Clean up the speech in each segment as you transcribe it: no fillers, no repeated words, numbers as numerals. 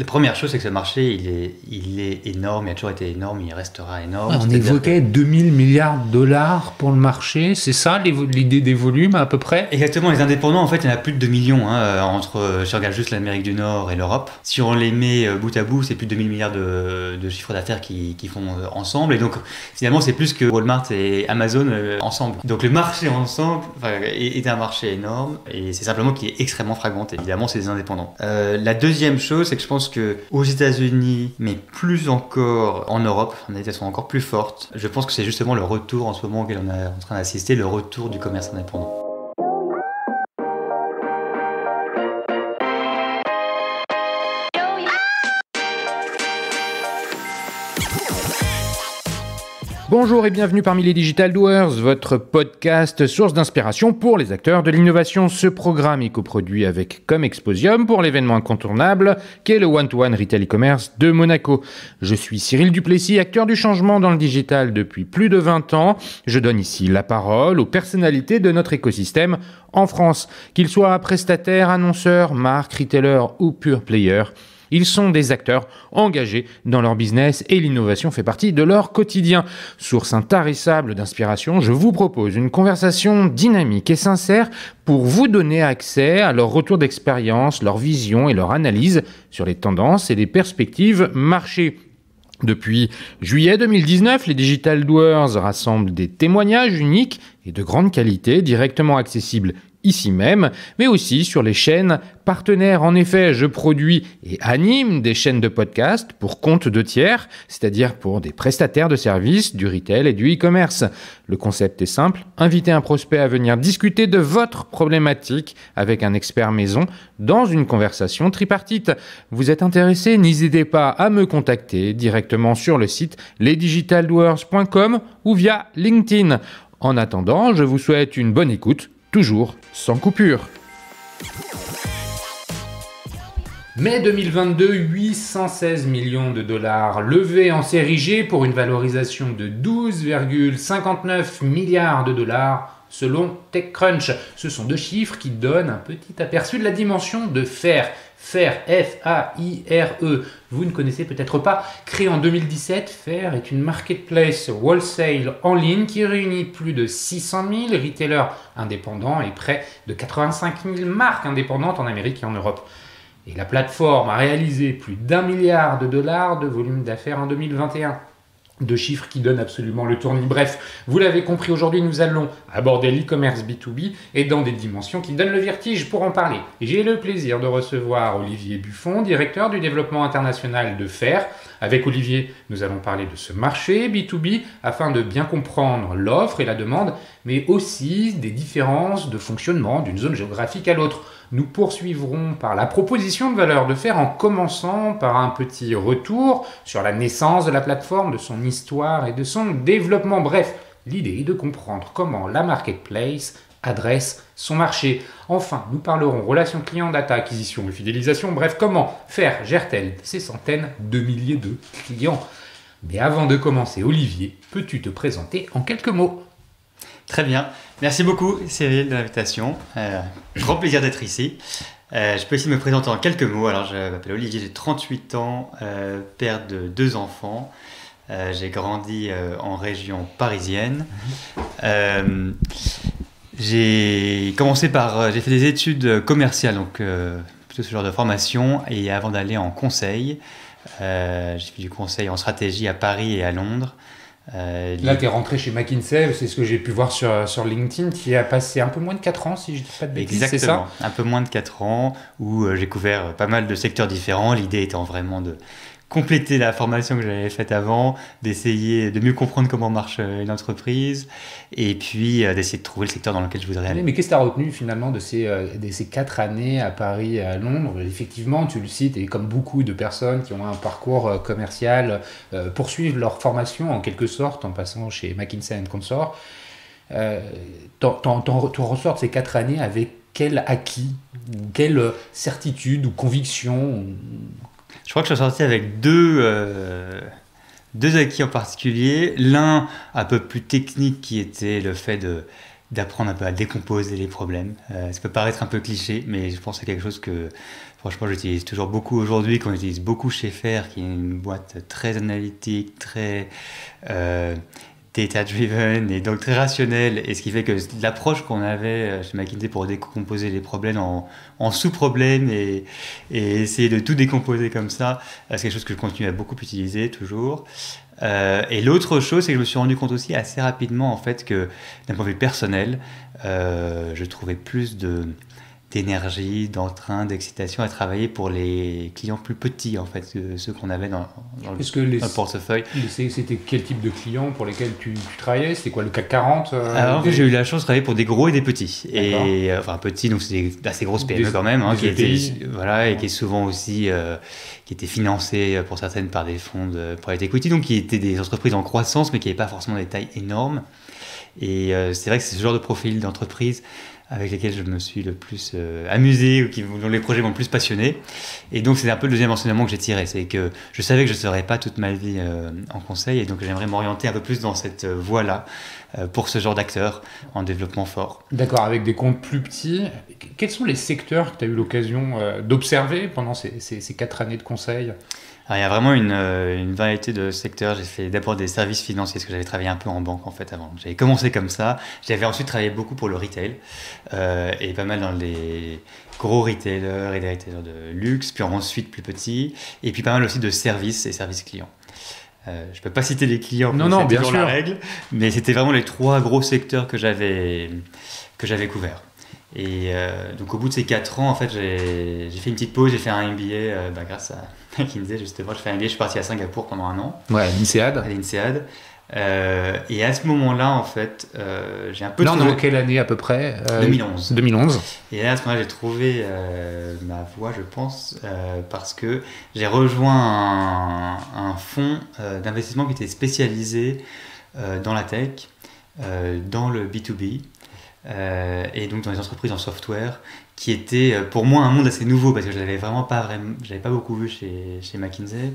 La première chose, c'est que ce marché, il est énorme, il a toujours été énorme, il restera énorme. On évoquait 2000 milliards de dollars pour le marché, c'est ça l'idée des volumes à peu près? Exactement, les indépendants, en fait, il y en a plus de 2 millions, si on regarde juste l'Amérique du Nord et l'Europe. Si on les met bout à bout, c'est plus de 2000 milliards de chiffre d'affaires qui font ensemble. Et donc, finalement, c'est plus que Walmart et Amazon ensemble. Donc, le marché ensemble est un marché énorme et c'est simplement qu'il est extrêmement fragmenté. Évidemment, c'est des indépendants. La deuxième chose, c'est que je pense qu'aux États-Unis, mais plus encore en Europe, les États sont encore plus fortes. Je pense que c'est justement le retour en ce moment auquel on est en train d'assister, le retour du commerce indépendant. Bonjour et bienvenue parmi les Digital Doers, votre podcast source d'inspiration pour les acteurs de l'innovation. Ce programme est coproduit avec Comexposium pour l'événement incontournable qu'est le One-to-One Retail e-commerce de Monaco. Je suis Cyril Duplessis, acteur du changement dans le digital depuis plus de 20 ans. Je donne ici la parole aux personnalités de notre écosystème en France, qu'ils soient prestataires, annonceurs, marques, retailers ou pure players. Ils sont des acteurs engagés dans leur business et l'innovation fait partie de leur quotidien. Source intarissable d'inspiration, je vous propose une conversation dynamique et sincère pour vous donner accès à leur retour d'expérience, leur vision et leur analyse sur les tendances et les perspectives marché. Depuis juillet 2019, les Digital Doers rassemblent des témoignages uniques et de grande qualité directement accessibles ici même, mais aussi sur les chaînes partenaires. En effet, je produis et anime des chaînes de podcast pour compte de tiers, c'est-à-dire pour des prestataires de services, du retail et du e-commerce. Le concept est simple, inviter un prospect à venir discuter de votre problématique avec un expert maison dans une conversation tripartite. Vous êtes intéressé? N'hésitez pas à me contacter directement sur le site lesdigitaldoers.com ou via LinkedIn. En attendant, je vous souhaite une bonne écoute, toujours sans coupure. Mai 2022, 816 millions de dollars levés en série G pour une valorisation de 12,59 milliards de dollars selon TechCrunch. Ce sont deux chiffres qui donnent un petit aperçu de la dimension de Faire. Faire, F-A-I-R-E. Vous ne connaissez peut-être pas. Créé en 2017, Faire est une marketplace wholesale en ligne qui réunit plus de 600 000 retailers indépendants et près de 85 000 marques indépendantes en Amérique et en Europe. Et la plateforme a réalisé plus d'1 milliard de dollars de volume d'affaires en 2021. Deux chiffres qui donnent absolument le tournis. Bref, vous l'avez compris, aujourd'hui nous allons aborder l'e-commerce B2B et dans des dimensions qui donnent le vertige. Pour en parler, j'ai le plaisir de recevoir Olivier Buffon, directeur du développement international de Faire. Avec Olivier, nous allons parler de ce marché B2B afin de bien comprendre l'offre et la demande, mais aussi des différences de fonctionnement d'une zone géographique à l'autre. Nous poursuivrons par la proposition de valeur de Faire en commençant par un petit retour sur la naissance de la plateforme, de son histoire et de son développement. Bref, l'idée est de comprendre comment la marketplace adresse son marché. Enfin, nous parlerons relations clients, data, acquisition et fidélisation. Bref, comment Faire gère-t-elle ces centaines de milliers de clients? Mais avant de commencer, Olivier, peux-tu te présenter en quelques mots? Très bien. Merci beaucoup, Cyril, de l'invitation. Grand plaisir d'être ici. Je peux aussi me présenter en quelques mots. Alors, je m'appelle Olivier, j'ai 38 ans, père de 2 enfants. J'ai grandi en région parisienne. J'ai fait des études commerciales, donc plutôt ce genre de formation. Et avant d'aller en conseil, j'ai fait du conseil en stratégie à Paris et à Londres. Là, tu es rentré chez McKinsey, c'est ce que j'ai pu voir sur LinkedIn. Tu y as passé un peu moins de 4 ans, si je ne dis pas de bêtises. Exactement, c'est ça? un peu moins de 4 ans, où j'ai couvert pas mal de secteurs différents. L'idée étant vraiment de compléter la formation que j'avais faite avant, d'essayer de mieux comprendre comment marche une entreprise, et puis d'essayer de trouver le secteur dans lequel je voudrais aller. Mais qu'est-ce que tu as retenu finalement de ces 4 années à Paris et à Londres? Effectivement, tu le cites, et comme beaucoup de personnes qui ont un parcours commercial, poursuivent leur formation en quelque sorte en passant chez McKinsey & Consort. Tu ressors de ces 4 années avec quel acquis, quelle certitude ou conviction? Je crois que je suis sorti avec deux acquis en particulier. L'un un peu plus technique qui était le fait d'apprendre un peu à décomposer les problèmes. Ça peut paraître un peu cliché, mais je pense que c'est quelque chose que Franchement, j'utilise toujours beaucoup aujourd'hui, qu'on utilise beaucoup chez Faire, qui est une boîte très analytique, très data-driven et donc très rationnelle. Et ce qui fait que l'approche qu'on avait chez McKinsey pour décomposer les problèmes en sous-problèmes et essayer de tout décomposer comme ça, c'est quelque chose que je continue à beaucoup utiliser toujours. Et l'autre chose, c'est que je me suis rendu compte aussi assez rapidement en fait que d'un point de vue personnel, je trouvais plus d'énergie, d'entrain, d'excitation à travailler pour les clients plus petits en fait, que ceux qu'on avait dans le portefeuille. C'était quel type de clients pour lesquels tu travaillais? C'était quoi, le CAC 40 Alors en fait, j'ai eu la chance de travailler pour des gros et des petits. Et enfin petits, donc c'est des assez grosses PME quand même, qui étaient, voilà, et qui est souvent aussi qui étaient financées pour certaines par des fonds de private equity, donc qui étaient des entreprises en croissance, mais qui n'avaient pas forcément des tailles énormes. Et c'est vrai que c'est ce genre de profil d'entreprise avec lesquels je me suis le plus amusé, ou dont les projets m'ont le plus passionné. Et donc, c'est un peu le deuxième enseignement que j'ai tiré. C'est que je savais que je ne serais pas toute ma vie en conseil, et donc j'aimerais m'orienter un peu plus dans cette voie-là, pour ce genre d'acteurs en développement fort. D'accord, avec des comptes plus petits. Quels sont les secteurs que tu as eu l'occasion d'observer pendant ces 4 années de conseil? Alors, il y a vraiment une variété de secteurs. J'ai fait d'abord des services financiers, parce que j'avais travaillé un peu en banque en fait avant. J'avais commencé comme ça. J'avais ensuite travaillé beaucoup pour le retail, et pas mal dans les gros retailers et des retailers de luxe, puis ensuite plus petits, et puis pas mal aussi de services et services clients. Je ne peux pas citer les clients, non, bien toujours sûr. la règle, mais c'était vraiment les 3 gros secteurs que j'avais couverts. Et donc au bout de ces 4 ans, en fait, j'ai fait une petite pause, j'ai fait un MBA grâce à McKinsey justement. J'ai fait un MBA, je suis parti à Singapour pendant 1 an. Ouais, l'INSEAD. À l'INSEAD. Et à ce moment-là, en fait, j'ai un peu trouvé... Là, en quelle année à peu près 2011. 2011. Et là, à ce moment-là, j'ai trouvé ma voie, je pense, parce que j'ai rejoint un fonds d'investissement qui était spécialisé dans la tech, dans le B2B, et donc dans les entreprises en software, qui était pour moi un monde assez nouveau, parce que je l'avais j'avais pas beaucoup vu chez McKinsey.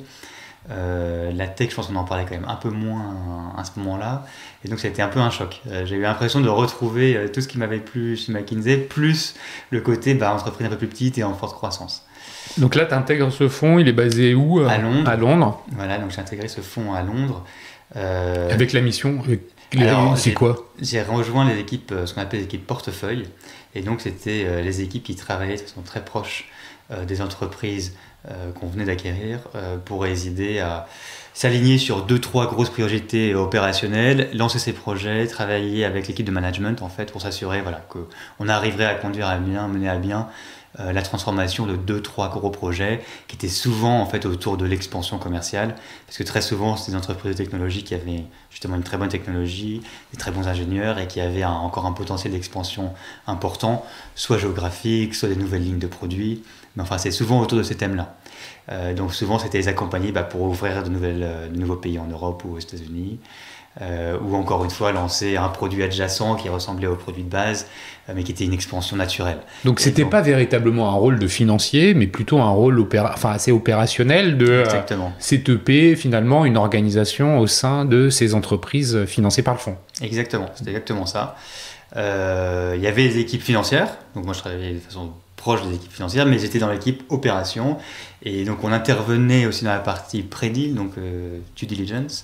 La tech, je pense qu'on en parlait quand même un peu moins à ce moment-là, et donc c'était un peu un choc. J'ai eu l'impression de retrouver tout ce qui m'avait plu chez McKinsey, plus le côté entreprise un peu plus petite et en forte croissance. Donc là, tu intègres ce fonds, il est basé où? À Londres. À Londres. Voilà, donc j'ai intégré ce fonds à Londres. Avec la mission c'est quoi? J'ai rejoint les équipes, ce qu'on appelle les équipes portefeuille, et donc c'était les équipes qui travaillaient de façon très proche des entreprises qu'on venait d'acquérir, pour les aider à s'aligner sur 2-3 grosses priorités opérationnelles, lancer ses projets, travailler avec l'équipe de management en fait, pour s'assurer qu'on arriverait à conduire à bien, mener à bien la transformation de 2-3 gros projets qui étaient souvent en fait autour de l'expansion commerciale, parce que très souvent c'est des entreprises de technologie qui avaient justement une très bonne technologie, des très bons ingénieurs et qui avaient encore un potentiel d'expansion important, soit géographique, soit des nouvelles lignes de produits, mais enfin c'est souvent autour de ces thèmes-là. Donc souvent c'était les accompagner pour ouvrir de nouveaux pays en Europe ou aux États-Unis, ou encore une fois lancer un produit adjacent qui ressemblait au produit de base, mais qui était une expansion naturelle. Donc c'était pas véritablement un rôle de financier, mais plutôt un rôle assez opérationnel de CTP, finalement une organisation au sein de ces entreprises financées par le fonds. Exactement, c'était exactement ça. Il y avait les équipes financières, donc moi je travaillais de façon proche des équipes financières, mais j'étais dans l'équipe opération, et donc on intervenait aussi dans la partie pré-deal, donc due diligence.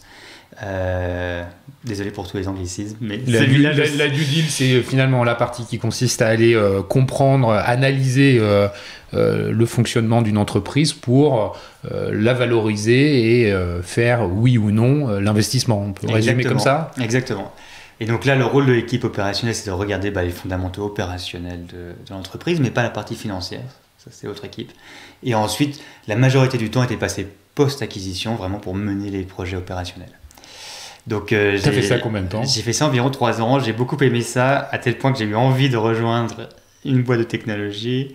Désolé pour tous les anglicismes, mais la due deal, c'est finalement la partie qui consiste à aller comprendre, analyser le fonctionnement d'une entreprise pour la valoriser et faire oui ou non l'investissement. On peut résumer comme ça? Exactement. Et donc là, le rôle de l'équipe opérationnelle, c'est de regarder les fondamentaux opérationnels de l'entreprise, mais pas la partie financière. Ça, c'est l'autre équipe. Et ensuite, la majorité du temps était passé post-acquisition, vraiment pour mener les projets opérationnels. Donc, t'as fait ça combien de temps? J'ai fait ça environ 3 ans. J'ai beaucoup aimé ça, à tel point que j'ai eu envie de rejoindre une boîte de technologie.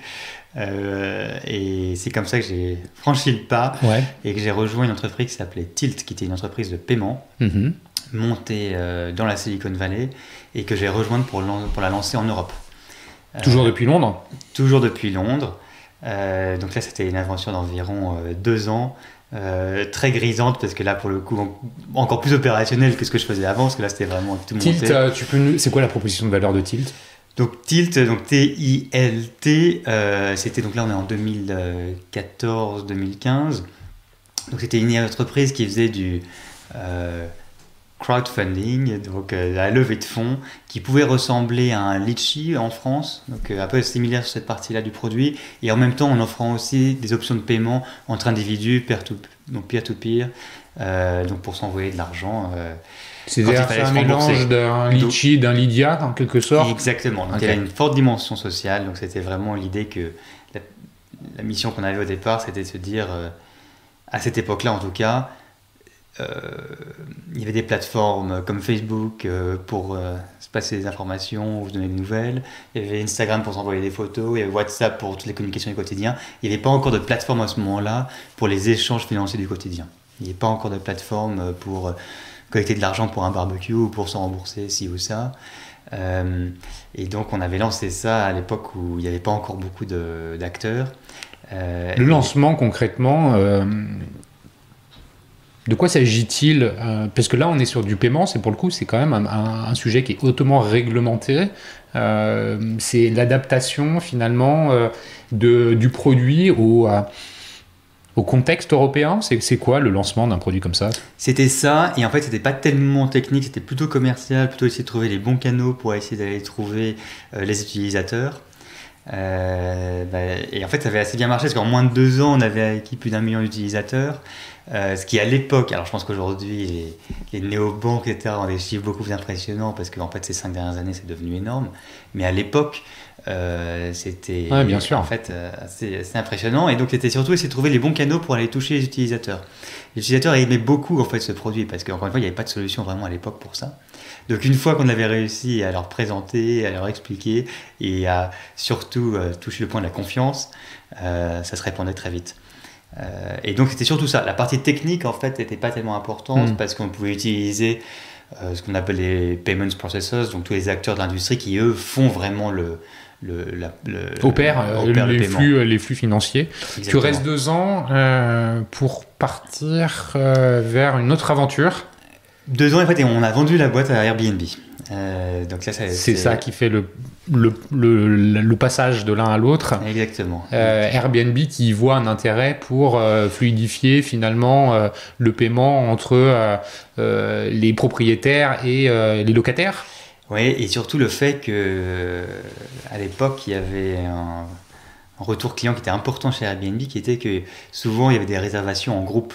Et c'est comme ça que j'ai franchi le pas, et que j'ai rejoint une entreprise qui s'appelait Tilt, qui était une entreprise de paiement, montée dans la Silicon Valley, et que j'ai rejointe pour la lancer en Europe. Toujours depuis Londres? Toujours depuis Londres. Donc là, c'était une aventure d'environ 2 ans. Très grisante, parce que là pour le coup encore plus opérationnelle que ce que je faisais avant, parce que là c'était vraiment tout monté. Tilt, c'est quoi la proposition de valeur de Tilt? Donc Tilt, donc T-I-L-T, c'était donc là on est en 2014-2015. Donc c'était une entreprise qui faisait du crowdfunding, donc la levée de fonds, qui pouvait ressembler à un Litchi en France, donc un peu similaire sur cette partie-là du produit, et en même temps en offrant aussi des options de paiement entre individus, peer-to-peer, donc pour s'envoyer de l'argent. C'est-à-dire c'est un mélange d'un Litchi, d'un Lydia en quelque sorte. Exactement, donc il y avait une forte dimension sociale, donc c'était vraiment l'idée que la mission qu'on avait au départ, c'était de se dire, à cette époque-là en tout cas, il y avait des plateformes comme Facebook pour se passer des informations ou se donner des nouvelles. Il y avait Instagram pour s'envoyer des photos. Il y avait WhatsApp pour toutes les communications du quotidien. Il n'y avait pas encore de plateforme à ce moment-là pour les échanges financiers du quotidien. Il n'y avait pas encore de plateforme pour collecter de l'argent pour un barbecue ou pour se rembourser ci ou ça. Et donc on avait lancé ça à l'époque où il n'y avait pas encore beaucoup d'acteurs. Le lancement concrètement... De quoi s'agit-il? Parce que là, on est sur du paiement, c'est pour le coup, c'est quand même un sujet qui est hautement réglementé. C'est l'adaptation finalement du produit au contexte européen. C'est quoi le lancement d'un produit comme ça? C'était ça, et en fait, c'était pas tellement technique, c'était plutôt commercial, plutôt essayer de trouver les bons canaux pour essayer d'aller trouver les utilisateurs. Et en fait, ça avait assez bien marché parce qu'en moins de 2 ans, on avait acquis plus d'1 million d'utilisateurs. Ce qui à l'époque, alors je pense qu'aujourd'hui les néobanques etc. ont des chiffres beaucoup plus impressionnants parce qu'en fait ces 5 dernières années c'est devenu énorme, mais à l'époque c'était bien sûr. En fait assez impressionnant, et donc c'était surtout essayer de trouver les bons canaux pour aller toucher les utilisateurs. Les utilisateurs aimaient beaucoup en fait ce produit parce qu'encore une fois il n'y avait pas de solution vraiment à l'époque pour ça. Donc une fois qu'on avait réussi à leur présenter, à leur expliquer et à surtout toucher le point de la confiance, ça se répandait très vite. Et donc c'était surtout ça. La partie technique en fait n'était pas tellement importante parce qu'on pouvait utiliser ce qu'on appelle les payment processors, donc tous les acteurs de l'industrie qui eux font vraiment opèrent les flux financiers. Exactement. Tu restes 2 ans pour partir vers une autre aventure. 2 ans en fait, et on a vendu la boîte à Airbnb. Donc là, c'est ça qui fait le passage de l'un à l'autre. Exactement. Airbnb qui voit un intérêt pour fluidifier finalement le paiement entre les propriétaires et les locataires. Oui, et surtout le fait que à l'époque il y avait un retour client qui était important chez Airbnb, qui était que souvent il y avait des réservations en groupe.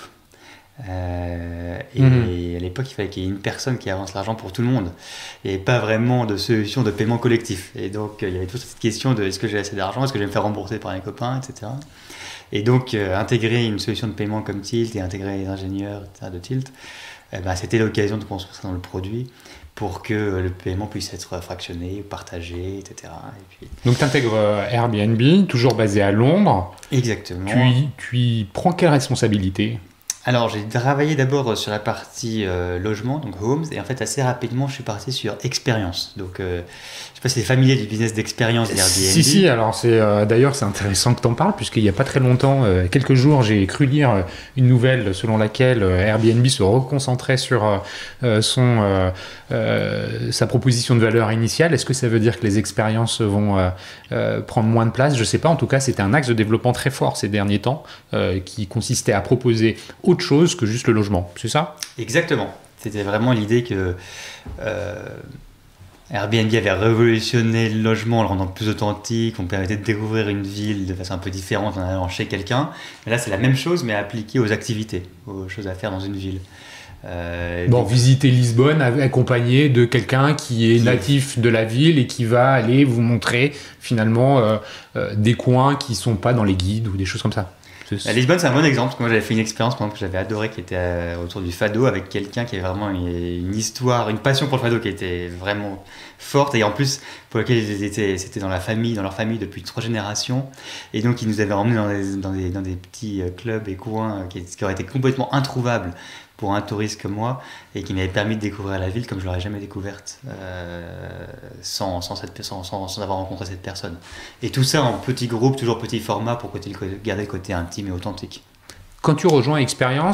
Et à l'époque, il fallait qu'il y ait une personne qui avance l'argent pour tout le monde. Il n'y avait pas vraiment de solution de paiement collectif. Et donc, il y avait toute cette question de est-ce que j'ai assez d'argent, est-ce que je vais me faire rembourser par les copains, etc. Et donc, intégrer une solution de paiement comme Tilt et intégrer les ingénieurs etc., de Tilt, c'était l'occasion de construire ça dans le produit pour que le paiement puisse être fractionné, partagé, etc. Et puis... Donc, tu intègres Airbnb, toujours basé à Londres. Exactement. Tu y prends quelle responsabilité ? Alors, j'ai travaillé d'abord sur la partie logement, donc homes, et en fait, assez rapidement, je suis parti sur expérience. Donc, je ne sais pas si c'est familier du business d'expérience d'Airbnb. Si, alors d'ailleurs, c'est intéressant que tu en parles, puisqu'il n'y a pas très longtemps, quelques jours, j'ai cru lire une nouvelle selon laquelle Airbnb se reconcentrait sur sa proposition de valeur initiale. Est-ce que ça veut dire que les expériences vont prendre moins de place ? Je ne sais pas, en tout cas, c'était un axe de développement très fort ces derniers temps, qui consistait à proposer autre chose que juste le logement, c'est ça ? Exactement. C'était vraiment l'idée que Airbnb avait révolutionné le logement en le rendant plus authentique, on permettait de découvrir une ville de façon un peu différente en allant chez quelqu'un. Mais là, c'est la même chose, mais appliquée aux activités, aux choses à faire dans une ville. Visiter Lisbonne accompagné de quelqu'un qui est natif de la ville et qui va aller vous montrer finalement des coins qui ne sont pas dans les guides ou des choses comme ça. Lisbonne, c'est un bon exemple, parce que moi j'avais fait une expérience que j'avais adorée qui était autour du fado avec quelqu'un qui avait vraiment une histoire, une passion pour le fado qui était vraiment forte, et en plus pour lequel c'était dans leur famille depuis 3 générations, et donc ils nous avaient emmenés dans des petits clubs et coins qui auraient été complètement introuvables pour un touriste comme moi, et qui m'avait permis de découvrir la ville comme je l'aurais jamais découverte sans avoir rencontré cette personne. Et tout ça en petit groupe, toujours petit format, pour garder le côté intime et authentique. Quand tu rejoins Expérience,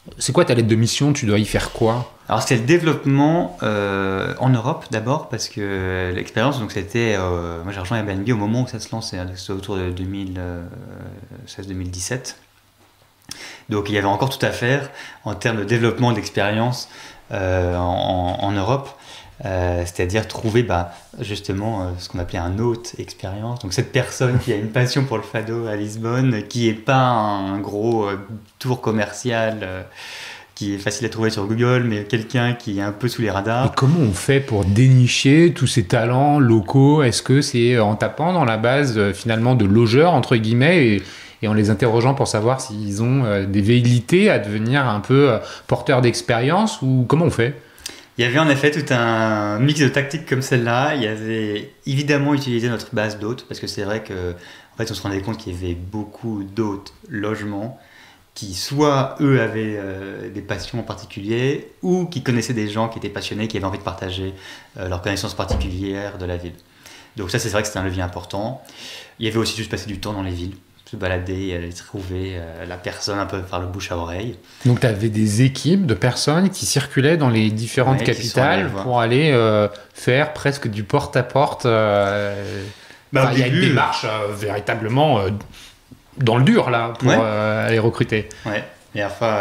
C'est quoi ta lettre de mission? Tu dois y faire quoi? Alors c'était le développement en Europe d'abord parce que l'expérience, donc c'était, moi j'ai rejoint Airbnb au moment où ça se lançait, hein, c'était autour de 2016-2017. Donc il y avait encore tout à faire en termes de développement d'expérience en Europe. C'est-à-dire trouver justement ce qu'on appelait un hôte expérience, donc cette personne qui a une passion pour le fado à Lisbonne, qui n'est pas un gros tour commercial qui est facile à trouver sur Google, mais quelqu'un qui est un peu sous les radars. Et comment on fait pour dénicher tous ces talents locaux? Est-ce que c'est en tapant dans la base finalement de logeurs entre guillemets et en les interrogeant pour savoir s'ils ont des velléités à devenir un peu porteurs d'expérience, ou comment on fait? Il y avait en effet tout un mix de tactiques comme celle-là. Il y avait évidemment utilisé notre base d'hôtes, parce que c'est vrai que en fait, on se rendait compte qu'il y avait beaucoup d'hôtes logements qui soit eux avaient des passions en particulier, ou qui connaissaient des gens qui étaient passionnés, qui avaient envie de partager leurs connaissances particulières de la ville. Donc ça, c'est vrai que c'était un levier important. Il y avait aussi juste passer du temps dans les villes, se balader, aller trouver la personne, un peu faire le bouche à oreille. Donc tu avais des équipes de personnes qui circulaient dans les différentes capitales pour aller faire presque du porte-à-porte. Il y a une démarche véritablement dans le dur là pour aller recruter. Ouais, et enfin,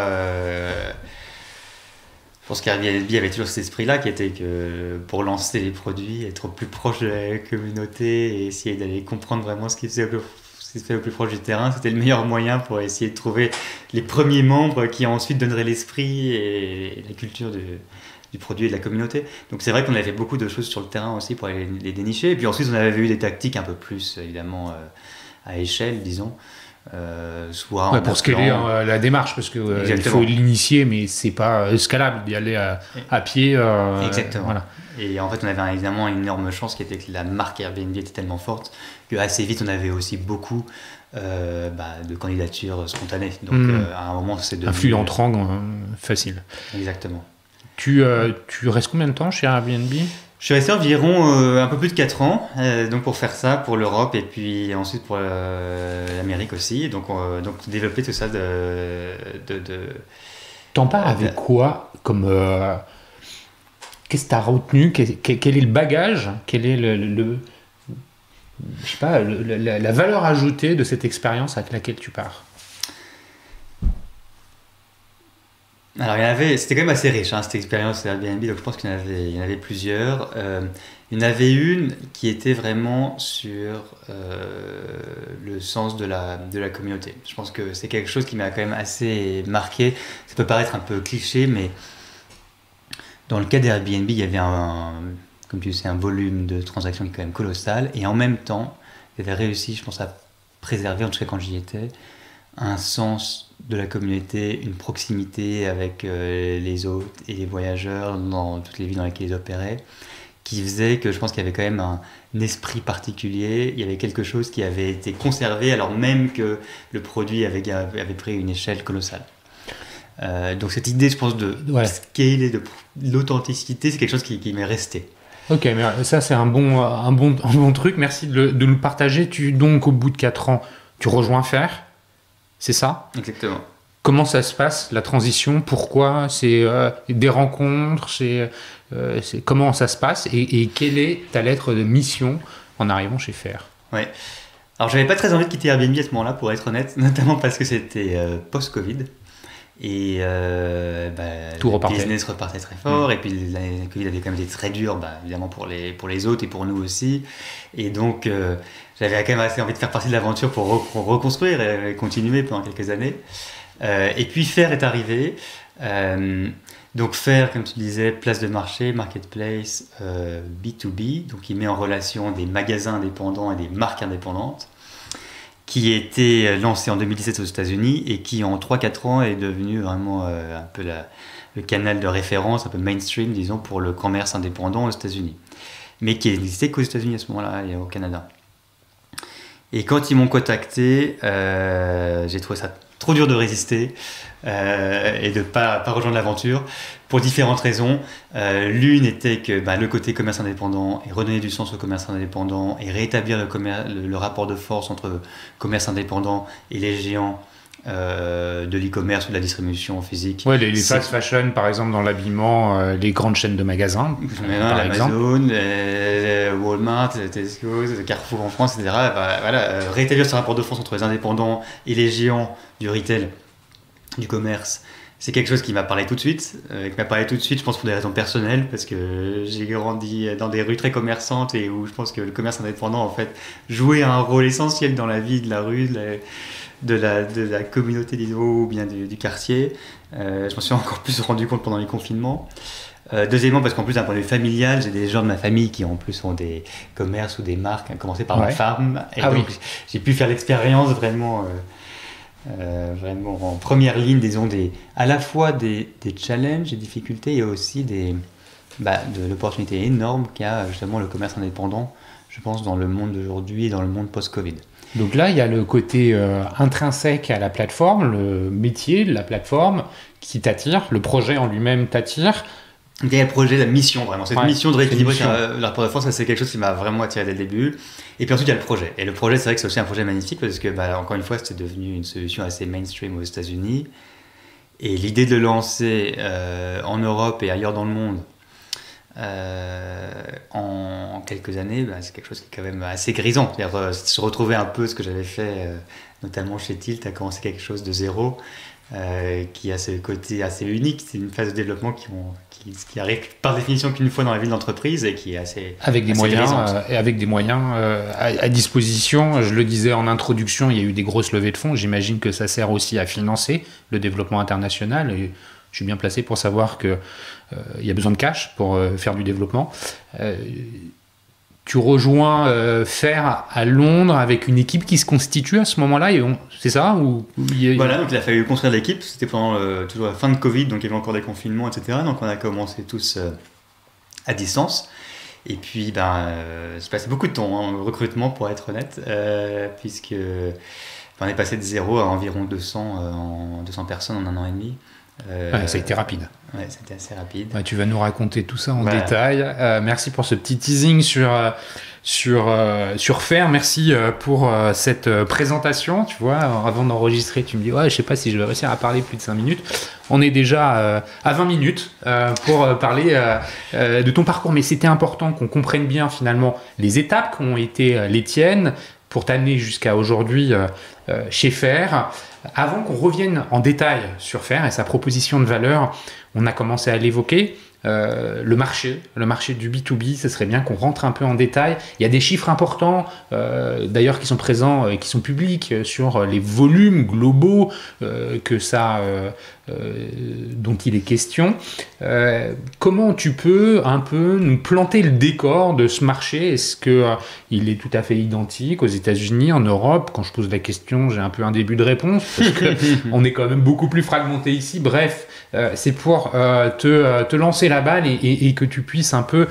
je pense qu'Airbnb avait toujours cet esprit-là qui était que pour lancer les produits, être au plus proche de la communauté et essayer d'aller comprendre vraiment ce qui se fait au plus proche du terrain, c'était le meilleur moyen pour essayer de trouver les premiers membres qui ensuite donneraient l'esprit et la culture du produit et de la communauté. Donc c'est vrai qu'on avait fait beaucoup de choses sur le terrain aussi pour aller les dénicher. Et puis ensuite on avait eu des tactiques un peu plus évidemment à échelle, disons. Soit pour scaler la démarche, parce que il faut l'initier, mais c'est pas scalable d'y aller à pied. Exactement. Voilà. Et en fait, on avait évidemment une énorme chance qui était que la marque Airbnb était tellement forte que assez vite, on avait aussi beaucoup de candidatures spontanées. Donc, à un moment, c'est devenu... Un flux entrant facile. Exactement. Tu restes combien de temps chez Airbnb ? Je suis resté environ un peu plus de 4 ans, donc pour faire ça, pour l'Europe et puis ensuite pour l'Amérique aussi. Donc développer tout ça T'en pars avec quoi comme... Qu'est-ce que tu as retenu ? Quel est le bagage ? Quel est je sais pas, la valeur ajoutée de cette expérience avec laquelle tu pars ? Alors, c'était quand même assez riche, cette expérience Airbnb, donc je pense qu'il y en avait plusieurs. Il y en avait une qui était vraiment sur le sens de la communauté. Je pense que c'est quelque chose qui m'a quand même assez marqué. Ça peut paraître un peu cliché, mais dans le cas d'Airbnb, il y avait comme tu sais, un volume de transactions qui est quand même colossal, et en même temps, ils avaient réussi, je pense, à préserver, en tout cas quand j'y étais, un sens de la communauté, une proximité avec les hôtes et les voyageurs dans toutes les villes dans lesquelles ils opéraient, qui faisait que je pense qu'il y avait quand même un esprit particulier, il y avait quelque chose qui avait été conservé alors même que le produit avait pris une échelle colossale. Donc cette idée, je pense, de scaler, de l'authenticité, c'est quelque chose qui m'est resté. Ok, mais ça c'est un bon truc, merci de nous le partager. Donc au bout de 4 ans, tu rejoins Faire, c'est ça ? Exactement. Comment ça se passe, la transition ? Pourquoi ? C'est des rencontres ? C'est comment ça se passe ? Et quelle est ta lettre de mission en arrivant chez Faire ? Ouais. Alors j'avais pas très envie de quitter Airbnb à ce moment-là, pour être honnête, notamment parce que c'était post-Covid. Et le business repartait très fort, et puis la Covid avait quand même été très dure, évidemment pour les autres et pour nous aussi. Et donc j'avais quand même assez envie de faire partie de l'aventure pour reconstruire et continuer pendant quelques années. Et puis Faire est arrivé. Donc Faire, comme tu disais, place de marché, marketplace, B2B, donc il met en relation des magasins indépendants et des marques indépendantes, qui a été lancé en 2017 aux États-Unis et qui en 3-4 ans est devenu vraiment un peu le canal de référence, un peu mainstream, disons, pour le commerce indépendant aux États-Unis. Mais qui n'existait qu'aux États-Unis à ce moment-là et au Canada. Et quand ils m'ont contacté, j'ai trouvé ça trop dur de résister et de pas rejoindre l'aventure pour différentes raisons. L'une était que le côté commerce indépendant et redonner du sens au commerce indépendant et rétablir le rapport de force entre commerce indépendant et les géants de l'e-commerce ou de la distribution physique. Ouais, les fast fashion, par exemple, dans l'habillement, les grandes chaînes de magasins. Amazon, Walmart, Tesco, Carrefour en France, etc. Rétablir ce rapport de force entre les indépendants et les géants du retail, du commerce, c'est quelque chose qui m'a parlé tout de suite. Je pense pour des raisons personnelles, parce que j'ai grandi dans des rues très commerçantes et où je pense que le commerce indépendant, en fait, jouait un rôle essentiel dans la vie de la rue, de la communauté, disons, ou bien du quartier. Je m'en suis encore plus rendu compte pendant les confinements. Deuxièmement, parce qu'en plus d'un point de vue familial, j'ai des gens de ma famille qui en plus ont des commerces ou des marques, à commencer par ma femme. Et donc, j'ai pu faire l'expérience vraiment en première ligne, disons, à la fois des challenges, des difficultés et aussi de l'opportunité énorme qu'a justement le commerce indépendant, je pense, dans le monde d'aujourd'hui et dans le monde post-Covid. Donc là, il y a le côté intrinsèque à la plateforme, le métier de la plateforme qui t'attire, le projet en lui-même t'attire. Il y a le projet, la mission, vraiment. Cette mission de rééquilibrer le rapport de force, ça, c'est quelque chose qui m'a vraiment attiré dès le début. Et puis ensuite, il y a le projet. Et le projet, c'est vrai que c'est aussi un projet magnifique parce que, encore une fois, c'était devenu une solution assez mainstream aux États-Unis. Et l'idée de le lancer en Europe et ailleurs dans le monde en quelques années, c'est quelque chose qui est quand même assez grisant. C'est-à-dire se retrouver un peu ce que j'avais fait, notamment chez Tilt, à commencer quelque chose de zéro. Qui a ce côté assez unique. C'est une phase de développement qui arrive par définition qu'une fois dans la vie de l'entreprise et qui est assez avec des moyens à disposition. Je le disais en introduction, il y a eu des grosses levées de fonds. J'imagine que ça sert aussi à financer le développement international. Et je suis bien placé pour savoir que il y a besoin de cash pour faire du développement. Tu rejoins Faire à Londres avec une équipe qui se constitue à ce moment-là, c'est ça Voilà, donc il a fallu construire l'équipe. C'était pendant toujours la fin de Covid, donc il y avait encore des confinements, etc. Donc on a commencé tous à distance. Et puis, c'est passé beaucoup de temps en recrutement, pour être honnête, puisque on est passé de 0 à environ 200 personnes en 1 an et demi. Ça a été rapide. Ouais, c'était assez rapide. Tu vas nous raconter tout ça en détail. Merci pour ce petit teasing sur Faire. Merci pour cette présentation. Tu vois, avant d'enregistrer, tu me dis je sais pas si je vais réussir à parler plus de 5 minutes. On est déjà à 20 minutes pour parler de ton parcours, mais c'était important qu'on comprenne bien finalement les étapes qui ont été les tiennes pour t'amener jusqu'à aujourd'hui chez Faire. Avant qu'on revienne en détail sur Faire et sa proposition de valeur, on a commencé à l'évoquer, le marché du B2B, ce serait bien qu'on rentre un peu en détail. Il y a des chiffres importants, d'ailleurs, qui sont présents et qui sont publics sur les volumes globaux dont il est question. Comment tu peux un peu nous planter le décor de ce marché? Est-ce qu'il est tout à fait identique aux États-Unis, en Europe? Quand je pose la question, j'ai un peu un début de réponse, parce qu'on est quand même beaucoup plus fragmenté ici. Bref, c'est pour te lancer la balle et que tu puisses un peu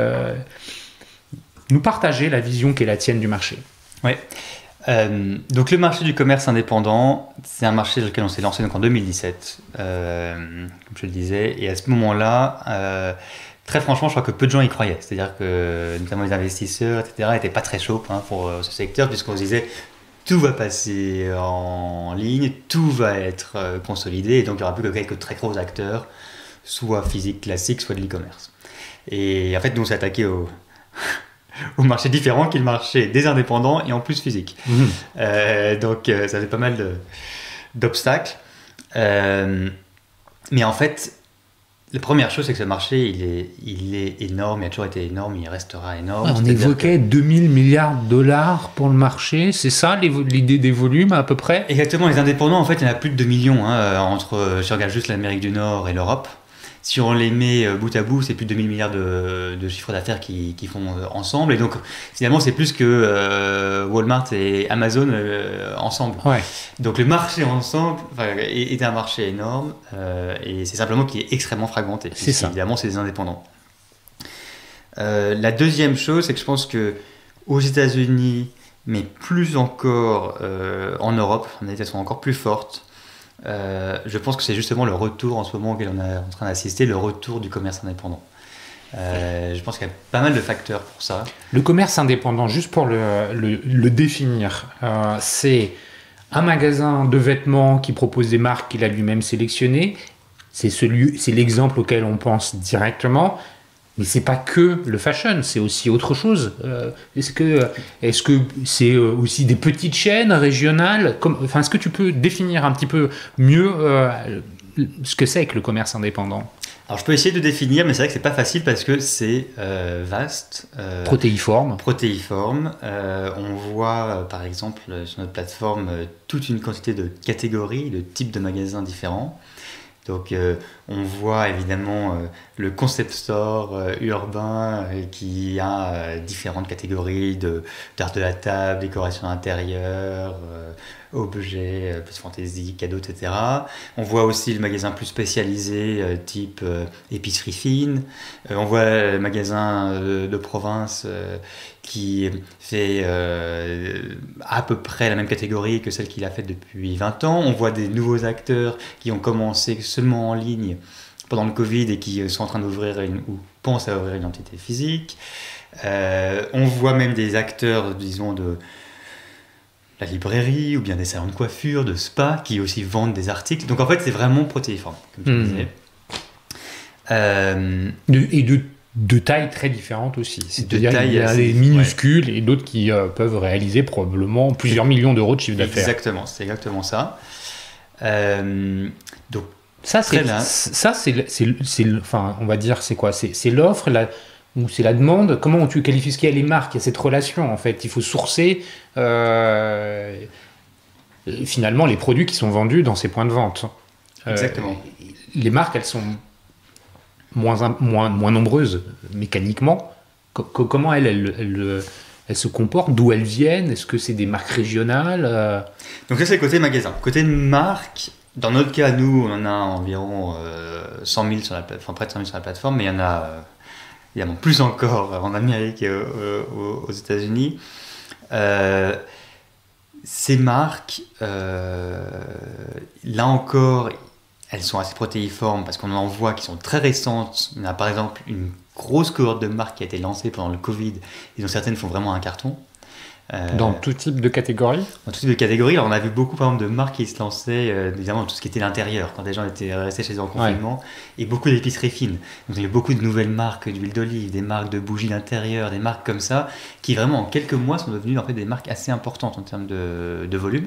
nous partager la vision qui est la tienne du marché. Ouais. Donc le marché du commerce indépendant, c'est un marché sur lequel on s'est lancé donc en 2017, comme je le disais, et à ce moment-là, très franchement, je crois que peu de gens y croyaient. C'est-à-dire que notamment les investisseurs, etc., n'étaient pas très chauds pour ce secteur, puisqu'on se disait tout va passer en ligne, tout va être consolidé, et donc il n'y aura plus que quelques très gros acteurs, soit physiques classiques, soit de l'e-commerce. Et en fait, nous on s'est attaqué au marché différent qui est le marché des indépendants et en plus physique. Donc ça fait pas mal d'obstacles. Mais en fait, la première chose, c'est que ce marché, il est énorme, il a toujours été énorme, il restera énorme. On évoquait 2000 milliards de dollars pour le marché, c'est ça l'idée des volumes à peu près? Exactement, les indépendants, en fait, il y en a plus de 2 millions, si on regarde juste l'Amérique du Nord et l'Europe. Si on les met bout à bout, c'est plus de 2000 milliards de chiffre d'affaires qui font ensemble. Et donc, finalement, c'est plus que Walmart et Amazon ensemble. Ouais. Donc, le marché ensemble est un marché énorme et c'est simplement qu'il est extrêmement fragmenté. C'est ça. Évidemment, c'est des indépendants. La deuxième chose, c'est que je pense qu'aux États-Unis, mais plus encore en Europe, les États sont encore plus fortes. Je pense que c'est justement le retour en ce moment auquel on est en train d'assister, le retour du commerce indépendant. Je pense qu'il y a pas mal de facteurs pour ça. Le commerce indépendant, juste pour le définir, c'est un magasin de vêtements qui propose des marques qu'il a lui-même sélectionnées. C'est l'exemple auquel on pense directement. Mais c'est pas que le fashion, c'est aussi autre chose. Est-ce que c'est aussi des petites chaînes régionales est-ce que tu peux définir un petit peu mieux ce que c'est que le commerce indépendant? Alors je peux essayer de définir, mais c'est vrai que c'est pas facile parce que c'est vaste. Protéiforme. On voit par exemple sur notre plateforme toute une quantité de catégories, de types de magasins différents. Donc on voit évidemment le concept store urbain qui a différentes catégories d'art de la table, décoration intérieure, objets plus fantasy, cadeaux, etc. On voit aussi le magasin plus spécialisé type épicerie fine. On voit le magasin de province qui fait à peu près la même catégorie que celle qu'il a faite depuis 20 ans. On voit des nouveaux acteurs qui ont commencé seulement en ligne pendant le Covid et qui sont en train d'ouvrir ou pensent à ouvrir une entité physique. On voit même des acteurs, disons, de la librairie ou bien des salons de coiffure, de spa qui aussi vendent des articles. Donc en fait, c'est vraiment protéiforme, comme tu disais. De tailles très différentes aussi. C'est-à-dire il y a des minuscules et d'autres qui peuvent réaliser probablement plusieurs millions d'euros de chiffre d'affaires. Exactement, c'est exactement ça. Donc ça, on va dire, c'est quoi? C'est l'offre, ou c'est la demande? Comment tu qualifies ce qu'il y a les marques? Il y a cette relation, en fait. Il faut sourcer finalement les produits qui sont vendus dans ces points de vente. Exactement. Les marques, elles sont moins nombreuses mécaniquement. Comment elles se comportent? D'où elles viennent? Est-ce que c'est des marques régionales? Donc ça, c'est côté magasin. Côté marque, dans notre cas, nous, on en a environ 100 000 sur la plateforme, près de 100 000 sur la plateforme, mais il y en a évidemment plus encore en Amérique et aux États-Unis. Ces marques, là encore, elles sont assez protéiformes parce qu'on en voit qui sont très récentes. On a par exemple une grosse cohorte de marques qui a été lancée pendant le Covid et dont certaines font vraiment un carton. Dans tout type de catégorie? Dans tout type de catégorie. Alors on a vu beaucoup par exemple de marques qui se lançaient évidemment dans tout ce qui était l'intérieur, quand les gens étaient restés chez eux en confinement, et beaucoup d'épiceries fines. Donc il y a beaucoup de nouvelles marques d'huile d'olive, des marques de bougies d'intérieur, des marques comme ça, qui vraiment en quelques mois sont devenues en fait des marques assez importantes en termes de volume.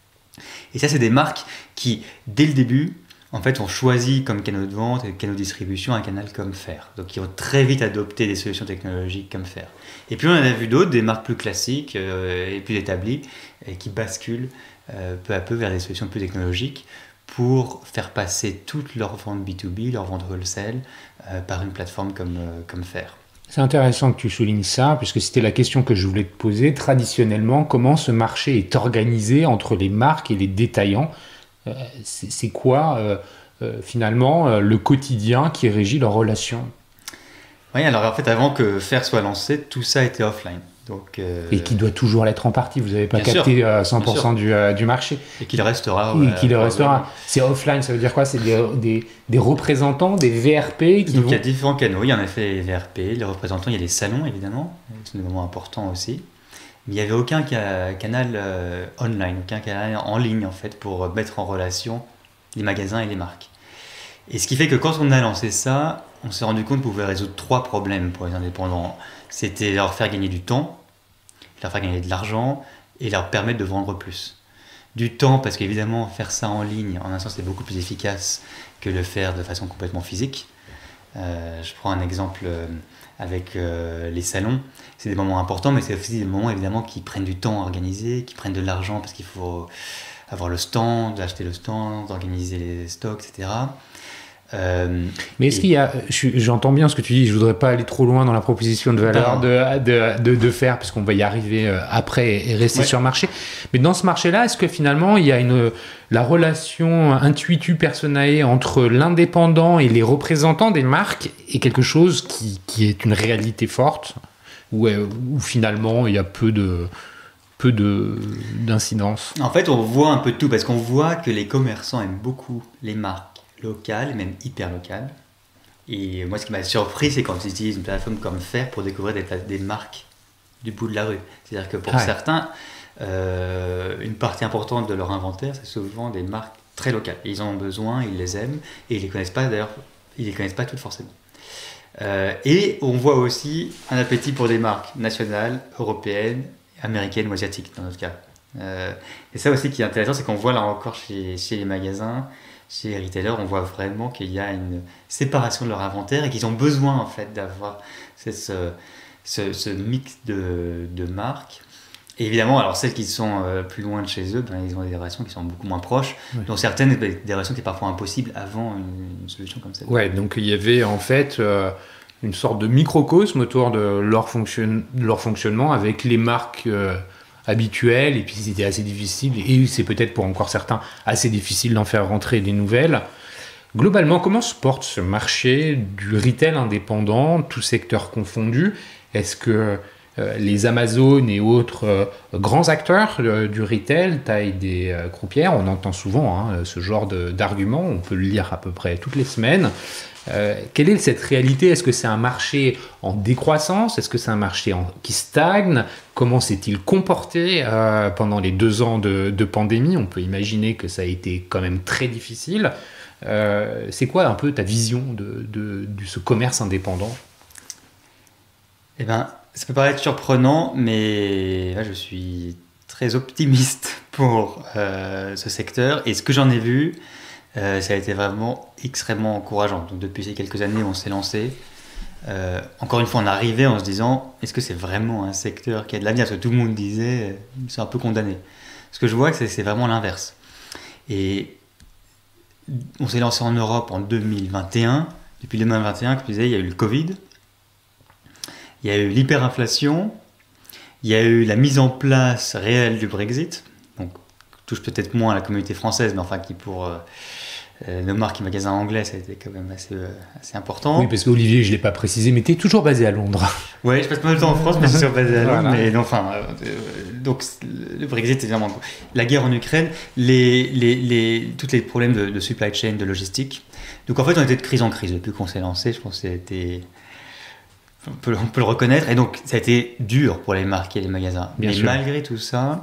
Et ça, c'est des marques qui, dès le début, en fait, ont choisi comme canal de vente et canal de distribution un canal comme Faire. Donc, ils ont très vite adopté des solutions technologiques comme Faire. Et puis, on en a vu d'autres, des marques plus classiques et plus établies, et qui basculent peu à peu vers des solutions plus technologiques pour faire passer toute leur vente B2B, leur vente wholesale, par une plateforme comme Faire. C'est intéressant que tu soulignes ça, puisque c'était la question que je voulais te poser. Traditionnellement, comment ce marché est organisé entre les marques et les détaillants? C'est quoi, finalement, le quotidien qui régit leur relation? Oui, alors en fait, avant que Faire soit lancé, tout ça était offline. Donc, et qui doit toujours l'être en partie. Vous n'avez pas capté 100% du marché. Et qu'il restera. C'est offline, ça veut dire quoi? C'est des représentants, des VRP qui Donc il y a différents canaux. Il y en a fait les VRP, les représentants, il y a les salons évidemment. C'est des moments importants aussi. Mais il n'y avait aucun canal online, aucun canal en ligne en fait pour mettre en relation les magasins et les marques. Et ce qui fait que quand on a lancé ça, on s'est rendu compte qu'on pouvait résoudre 3 problèmes pour les indépendants. C'était leur faire gagner du temps, leur faire gagner de l'argent et leur permettre de vendre plus. Du temps, parce qu'évidemment, faire ça en ligne, en un sens, c'est beaucoup plus efficace que le faire de façon complètement physique. Je prends un exemple avec les salons. C'est des moments importants, mais c'est aussi des moments évidemment qui prennent du temps à organiser, qui prennent de l'argent parce qu'il faut avoir le stand, acheter le stand, organiser les stocks, etc. Mais est-ce qu'il y a, j'entends bien ce que tu dis, je voudrais pas aller trop loin dans la proposition de valeur de Faire, puisqu'on va y arriver après et rester sur le marché. Mais dans ce marché-là, est-ce que finalement il y a la relation intuitu personae entre l'indépendant et les représentants des marques est quelque chose qui est une réalité forte, où finalement il y a peu d'incidence? En fait, on voit un peu de tout, parce qu'on voit que les commerçants aiment beaucoup les marques locales, même hyper locales. Et moi, ce qui m'a surpris, c'est quand ils utilisent une plateforme comme Faire pour découvrir des marques du bout de la rue. C'est-à-dire que pour certains, une partie importante de leur inventaire, c'est souvent des marques très locales. Ils en ont besoin, ils les aiment, et ils les connaissent pas d'ailleurs, ils les connaissent pas toutes forcément. Et on voit aussi un appétit pour des marques nationales, européennes, américaines ou asiatiques dans notre cas. Et ça aussi qui est intéressant, c'est qu'on voit là encore chez les magasins, chez les retailers, on voit vraiment qu'il y a une séparation de leur inventaire et qu'ils ont besoin en fait d'avoir ce mix de marques. Et évidemment, alors celles qui sont plus loin de chez eux, ils ont des relations qui sont beaucoup moins proches, dont certaines, des relations qui sont parfois impossibles avant une solution comme ça. Ouais, donc il y avait en fait une sorte de microcosme autour de leur fonctionnement avec les marques habituelles, et puis c'était assez difficile, et c'est peut-être pour encore certains assez difficile d'en faire rentrer des nouvelles. Globalement, comment se porte ce marché du retail indépendant, tout secteur confondu? Est-ce que les Amazon et autres grands acteurs du retail taillent des croupières? On entend souvent ce genre d'argument, on peut le lire à peu près toutes les semaines. Quelle est cette réalité? Est-ce que c'est un marché en décroissance? Est-ce que c'est un marché qui stagne? Comment s'est-il comporté pendant les 2 ans de pandémie? On peut imaginer que ça a été quand même très difficile. C'est quoi un peu ta vision de ce commerce indépendant? Eh ben, ça peut paraître surprenant, mais là, je suis très optimiste pour ce secteur. Et ce que j'en ai vu, ça a été vraiment extrêmement encourageant. Donc, depuis ces quelques années, on s'est lancé. Encore une fois, on arrivait en se disant, est-ce que c'est vraiment un secteur qui a de l'avenir? Parce que tout le monde disait, c'est un peu condamné. Ce que je vois, c'est vraiment l'inverse. Et on s'est lancé en Europe en 2021. Depuis 2021, comme je disais, il y a eu le Covid. Il y a eu l'hyperinflation, il y a eu la mise en place réelle du Brexit, donc touche peut-être moins à la communauté française, mais enfin qui pour nos marques et magasins anglais, ça a été quand même assez important. Oui, parce qu'Olivier, je ne l'ai pas précisé, mais tu es toujours basé à Londres. Oui, je passe pas mal de temps en France, mais je suis toujours basé à Londres. Voilà. Mais enfin, donc le Brexit, évidemment, la guerre en Ukraine, tous les problèmes de supply chain, de logistique. Donc en fait, on était de crise en crise depuis qu'on s'est lancé. Je pense que ça a été... On peut le reconnaître, et donc ça a été dur pour les marques et les magasins. Mais malgré tout ça,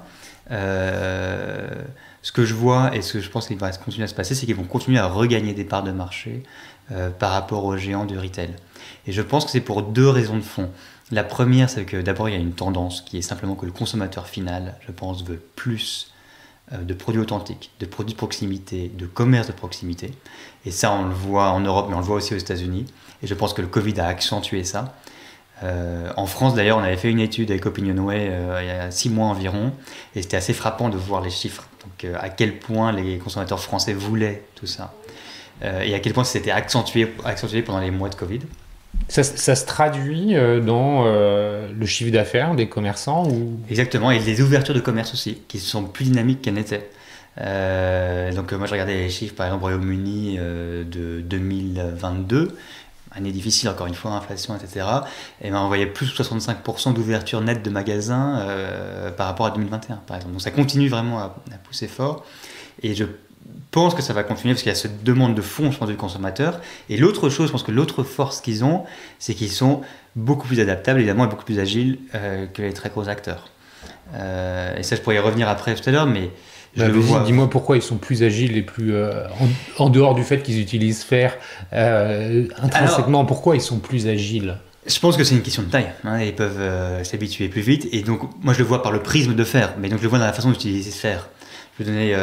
ce que je vois et ce que je pense qu'il va continuer à se passer, c'est qu'ils vont continuer à regagner des parts de marché par rapport aux géants du retail. Et je pense que c'est pour 2 raisons de fond. La première, c'est que d'abord, il y a une tendance qui est simplement que le consommateur final, je pense, veut plus de produits authentiques, de produits de proximité, de commerce de proximité. Et ça, on le voit en Europe, mais on le voit aussi aux États-Unis. Et je pense que le Covid a accentué ça. En France, d'ailleurs, on avait fait une étude avec Opinionway il y a 6 mois environ, et c'était assez frappant de voir les chiffres. Donc, à quel point les consommateurs français voulaient tout ça, et à quel point c'était accentué pendant les mois de Covid. Ça se traduit dans le chiffre d'affaires des commerçants ou... Exactement, et les ouvertures de commerce aussi, qui sont plus dynamiques qu'elles n'étaient. Donc moi je regardais les chiffres par exemple au Royaume-Uni de 2022, année difficile encore une fois, inflation, etc. Et ben on voyait plus de 65% d'ouverture nette de magasins par rapport à 2021 par exemple. Donc ça continue vraiment à pousser fort, et je pense que ça va continuer parce qu'il y a cette demande de fond, je pense, du consommateur. Et l'autre chose, je pense que l'autre force qu'ils ont, c'est qu'ils sont beaucoup plus adaptables évidemment et beaucoup plus agiles que les très gros acteurs. Et ça je pourrais y revenir après tout à l'heure, mais dis-moi pourquoi ils sont plus agiles et plus en dehors du fait qu'ils utilisent Faire intrinsèquement. Alors, pourquoi ils sont plus agiles? Je pense que c'est une question de taille. Ils peuvent s'habituer plus vite, et donc moi je le vois par le prisme de Faire, mais donc je le vois dans la façon d'utiliser Faire. Je vais donner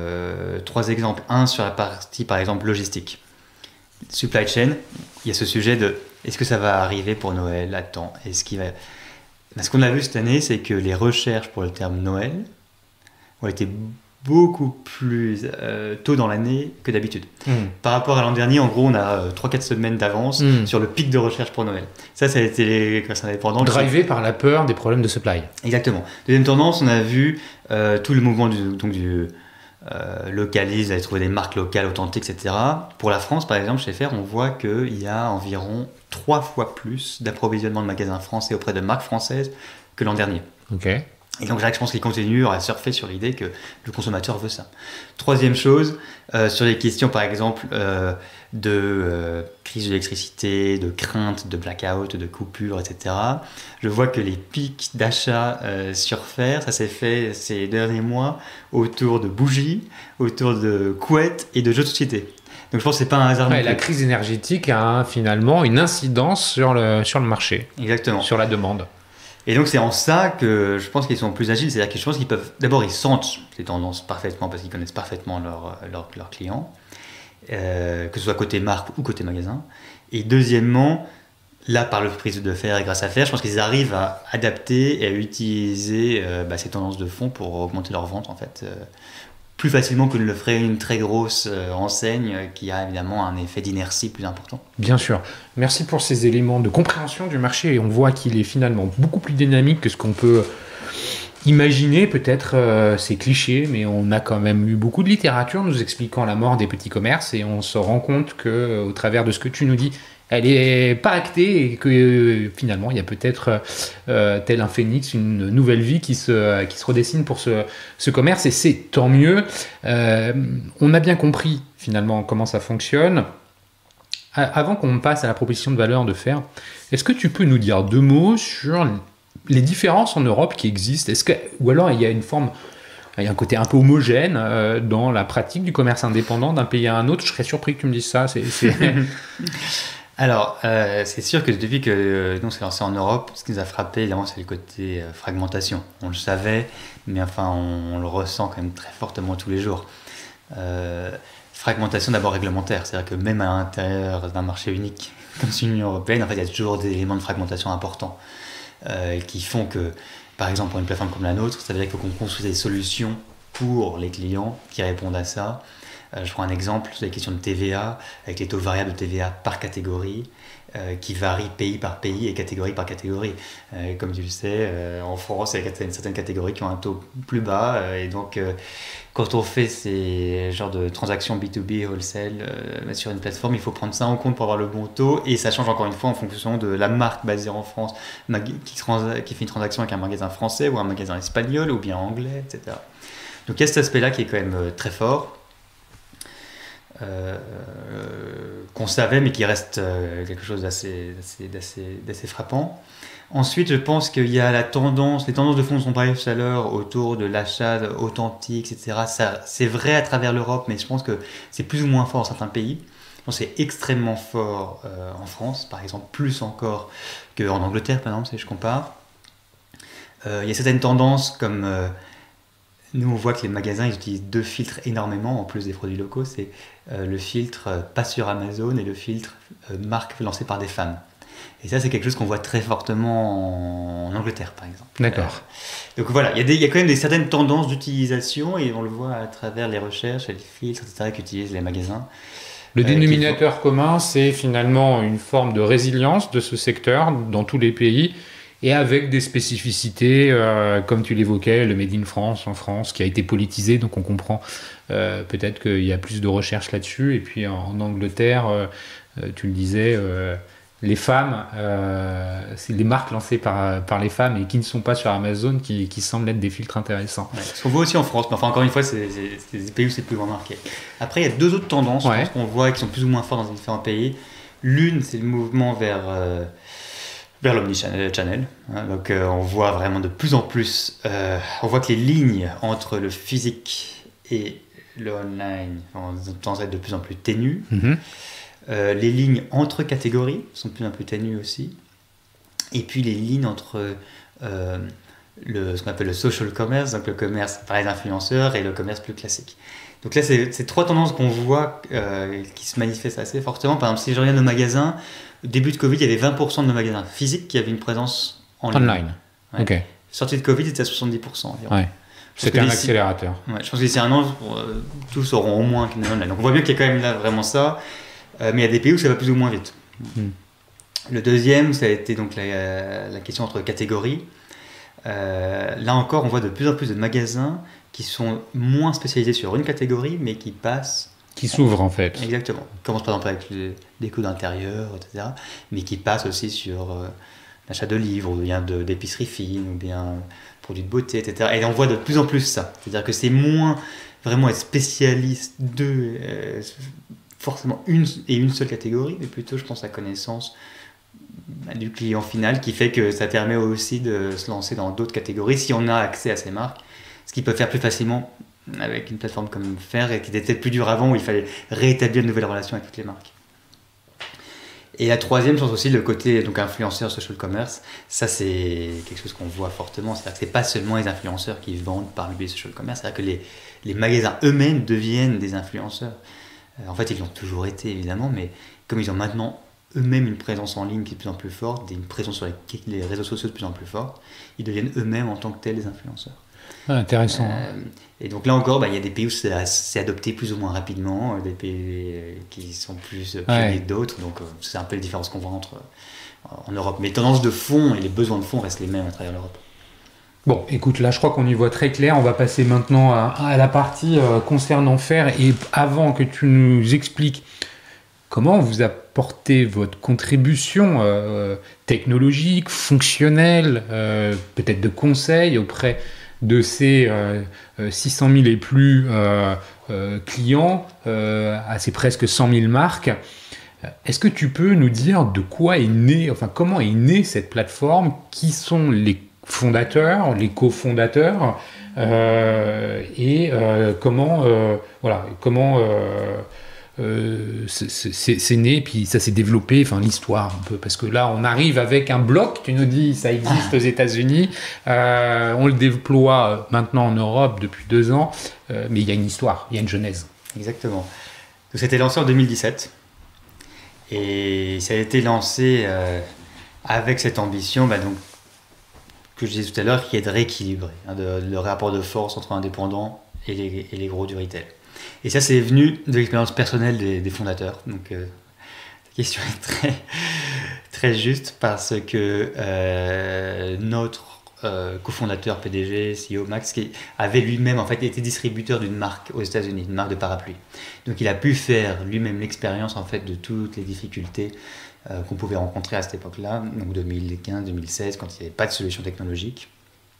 3 exemples. Un sur la partie par exemple logistique, supply chain. Il y a ce sujet de est-ce que ça va arriver pour Noël à temps? Ce qu'on a vu cette année, c'est que les recherches pour le terme Noël ont été beaucoup plus tôt dans l'année que d'habitude. Par rapport à l'an dernier, en gros, on a 3-4 semaines d'avance sur le pic de recherche pour Noël. Ça a été les commerçants indépendants. Drivé par la peur des problèmes de supply. Exactement. Deuxième tendance, on a vu tout le mouvement du localise, aller trouver des marques locales, authentiques, etc. Pour la France, par exemple, chez Faire, on voit qu'il y a environ 3 fois plus d'approvisionnement de magasins français auprès de marques françaises que l'an dernier. Ok. Et donc là, je pense qu'ils continuent à surfer sur l'idée que le consommateur veut ça. Troisième chose, sur les questions par exemple de crise d'électricité, de crainte, de blackout, de coupure, etc. Je vois que les pics d'achat surfèrent, ça s'est fait ces derniers mois autour de bougies, autour de couettes et de jeux de société. Donc je pense que c'est pas un hasard. La crise énergétique a finalement une incidence sur le marché. Exactement. Sur la demande. Et donc c'est en ça que je pense qu'ils sont plus agiles, c'est-à-dire que je pense qu'ils peuvent, d'abord ils sentent les tendances parfaitement parce qu'ils connaissent parfaitement leurs clients, que ce soit côté marque ou côté magasin. Et deuxièmement, là par le prise de fer et grâce à fer, je pense qu'ils arrivent à adapter et à utiliser ces tendances de fond pour augmenter leurs ventes en fait. Plus facilement que ne le ferait une très grosse enseigne qui a évidemment un effet d'inertie plus important. Bien sûr. Merci pour ces éléments de compréhension du marché. Et on voit qu'il est finalement beaucoup plus dynamique que ce qu'on peut imaginer. Peut-être c'est cliché, mais on a quand même eu beaucoup de littérature nous expliquant la mort des petits commerces. Et on se rend compte qu'au travers de ce que tu nous dis, elle n'est pas actée et que finalement il y a peut-être tel un phénix une nouvelle vie qui se redessine pour ce commerce et c'est tant mieux. On a bien compris finalement comment ça fonctionne. Avant qu'on passe à la proposition de valeur de Fer, est-ce que tu peux nous dire 2 mots sur les différences en Europe qui existent? Ou alors il y a un côté un peu homogène dans la pratique du commerce indépendant d'un pays à un autre? Je serais surpris que tu me dises ça. Alors, c'est sûr que depuis que nous on s'est lancé en Europe, ce qui nous a frappé, évidemment, c'est le côté fragmentation. On le savait, mais enfin, on le ressent quand même très fortement tous les jours. Fragmentation d'abord réglementaire, c'est-à-dire que même à l'intérieur d'un marché unique comme l'Union européenne, en fait, il y a toujours des éléments de fragmentation importants qui font que, par exemple, pour une plateforme comme la nôtre, ça veut dire qu'il faut qu'on construise des solutions pour les clients qui répondent à ça. Je prends un exemple sur les questions de TVA, avec les taux variables de TVA par catégorie, qui varient pays par pays et catégorie par catégorie. Comme tu le sais, en France, il y a certaines catégories qui ont un taux plus bas, et donc quand on fait ces genres de transactions B2B, wholesale, sur une plateforme, il faut prendre ça en compte pour avoir le bon taux, et ça change encore une fois en fonction de la marque basée en France, qui fait une transaction avec un magasin français ou un magasin espagnol ou bien anglais, etc. Donc il y a cet aspect-là qui est quand même très fort. Qu'on savait mais qui reste quelque chose d'assez frappant. Ensuite, je pense qu'il y a les tendances de fond dont on parlait tout à l'heure autour de l'achat authentique, etc. Ça, c'est vrai à travers l'Europe, mais je pense que c'est plus ou moins fort dans certains pays. Je pense que c'est extrêmement fort en France, par exemple, plus encore qu'en Angleterre, par exemple, si je compare. Il y a certaines tendances comme... nous, on voit que les magasins ils utilisent 2 filtres énormément, en plus des produits locaux. C'est le filtre pas sur Amazon et le filtre marque lancé par des femmes. Et ça, c'est quelque chose qu'on voit très fortement en Angleterre, par exemple. D'accord. Donc voilà, il y a quand même certaines tendances d'utilisation et on le voit à travers les recherches et les filtres, etc., qu'utilisent les magasins. Le dénominateur commun, c'est finalement une forme de résilience de ce secteur dans tous les pays. Et avec des spécificités, comme tu l'évoquais, le Made in France en France, qui a été politisé, donc on comprend peut-être qu'il y a plus de recherche là-dessus. Et puis en Angleterre, tu le disais, les femmes, c'est des marques lancées par les femmes et qui ne sont pas sur Amazon, qui semblent être des filtres intéressants. Ouais, ce qu'on voit aussi en France, mais enfin encore une fois, c'est des pays où c'est plus remarqué. Après, il y a 2 autres tendances je pense qu'on voit qui sont plus ou moins fortes dans différents pays. L'une, c'est le mouvement vers l'omnichannel. Donc on voit vraiment de plus en plus, on voit que les lignes entre le physique et le online ont tendance à être de plus en plus ténues. Mm-hmm. Les lignes entre catégories sont de plus en plus ténues aussi. Et puis les lignes entre ce qu'on appelle le social commerce, donc le commerce par les influenceurs, et le commerce plus classique. Donc là, c'est 3 tendances qu'on voit qui se manifestent assez fortement. Par exemple, si je regarde nos magasins, au début de Covid, il y avait 20% de nos magasins physiques qui avaient une présence en ligne. Online. Ouais. Ok. Sortie de Covid, c'était à 70% environ. Ouais. C'était un accélérateur. Ouais, je pense que d'ici un an, tous auront au moins qu'une online. Donc on voit bien qu'il y a quand même là vraiment ça. Mais il y a des pays où ça va plus ou moins vite. Le deuxième, ça a été donc la question entre catégories. Là encore, on voit de plus en plus de magasins qui sont moins spécialisés sur une catégorie, mais qui passent... Qui s'ouvrent en fait. Exactement. Ils commencent par exemple avec des déco d'intérieur, etc. Mais qui passent aussi sur d'achat de livres, ou bien d'épicerie fine, ou bien produits de beauté, etc. Et on voit de plus en plus ça. C'est-à-dire que c'est moins vraiment être spécialiste de forcément une seule catégorie, mais plutôt, je pense, la connaissance du client final qui fait que ça permet aussi de se lancer dans d'autres catégories si on a accès à ces marques, ce qui peut faire plus facilement avec une plateforme comme Faire et qui était peut-être plus dur avant où il fallait rétablir de nouvelles relations avec toutes les marques. Et la troisième, je pense aussi le côté donc influenceur social commerce, ça c'est quelque chose qu'on voit fortement, c'est-à-dire que c'est pas seulement les influenceurs qui vendent par le biais du social commerce, c'est-à-dire que les magasins eux-mêmes deviennent des influenceurs. En fait, ils l'ont toujours été évidemment, mais comme ils ont maintenant eux-mêmes une présence en ligne qui est de plus en plus forte, une présence sur les réseaux sociaux de plus en plus forte, ils deviennent eux-mêmes en tant que tels des influenceurs. Ah, intéressant. Et donc là encore, il y a des pays où c'est adopté plus ou moins rapidement, des pays qui sont plus pionniers que d'autres, donc c'est un peu les différences qu'on voit en Europe. Mais les tendances de fond et les besoins de fond restent les mêmes à travers l'Europe. Bon, écoute, là je crois qu'on y voit très clair. On va passer maintenant à la partie concernant Faire. Et avant que tu nous expliques comment vous apportez votre contribution technologique, fonctionnelle, peut-être de conseil auprès de ces 600 000 et plus clients, à ces presque 100 000 marques, est-ce que tu peux nous dire de quoi est née, enfin comment est née cette plateforme, qui sont les fondateurs, les cofondateurs, et comment c'est né, puis ça s'est développé, enfin l'histoire un peu, parce que là on arrive avec un bloc, tu nous dis ça existe aux États-Unis, on le déploie maintenant en Europe depuis 2 ans, mais il y a une histoire, il y a une genèse. Exactement. Donc, c'était lancé en 2017 et ça a été lancé avec cette ambition, donc, que je disais tout à l'heure, qui est de rééquilibrer le rapport de force entre indépendants et les gros du retail. Et ça, c'est venu de l'expérience personnelle des fondateurs. Donc, la question est très, très juste parce que notre cofondateur, PDG, CEO Max, qui avait lui-même en fait été distributeur d'une marque aux États-Unis, une marque de parapluie. Donc, il a pu faire lui-même l'expérience en fait de toutes les difficultés qu'on pouvait rencontrer à cette époque-là, donc 2015-2016, quand il n'y avait pas de solution technologique.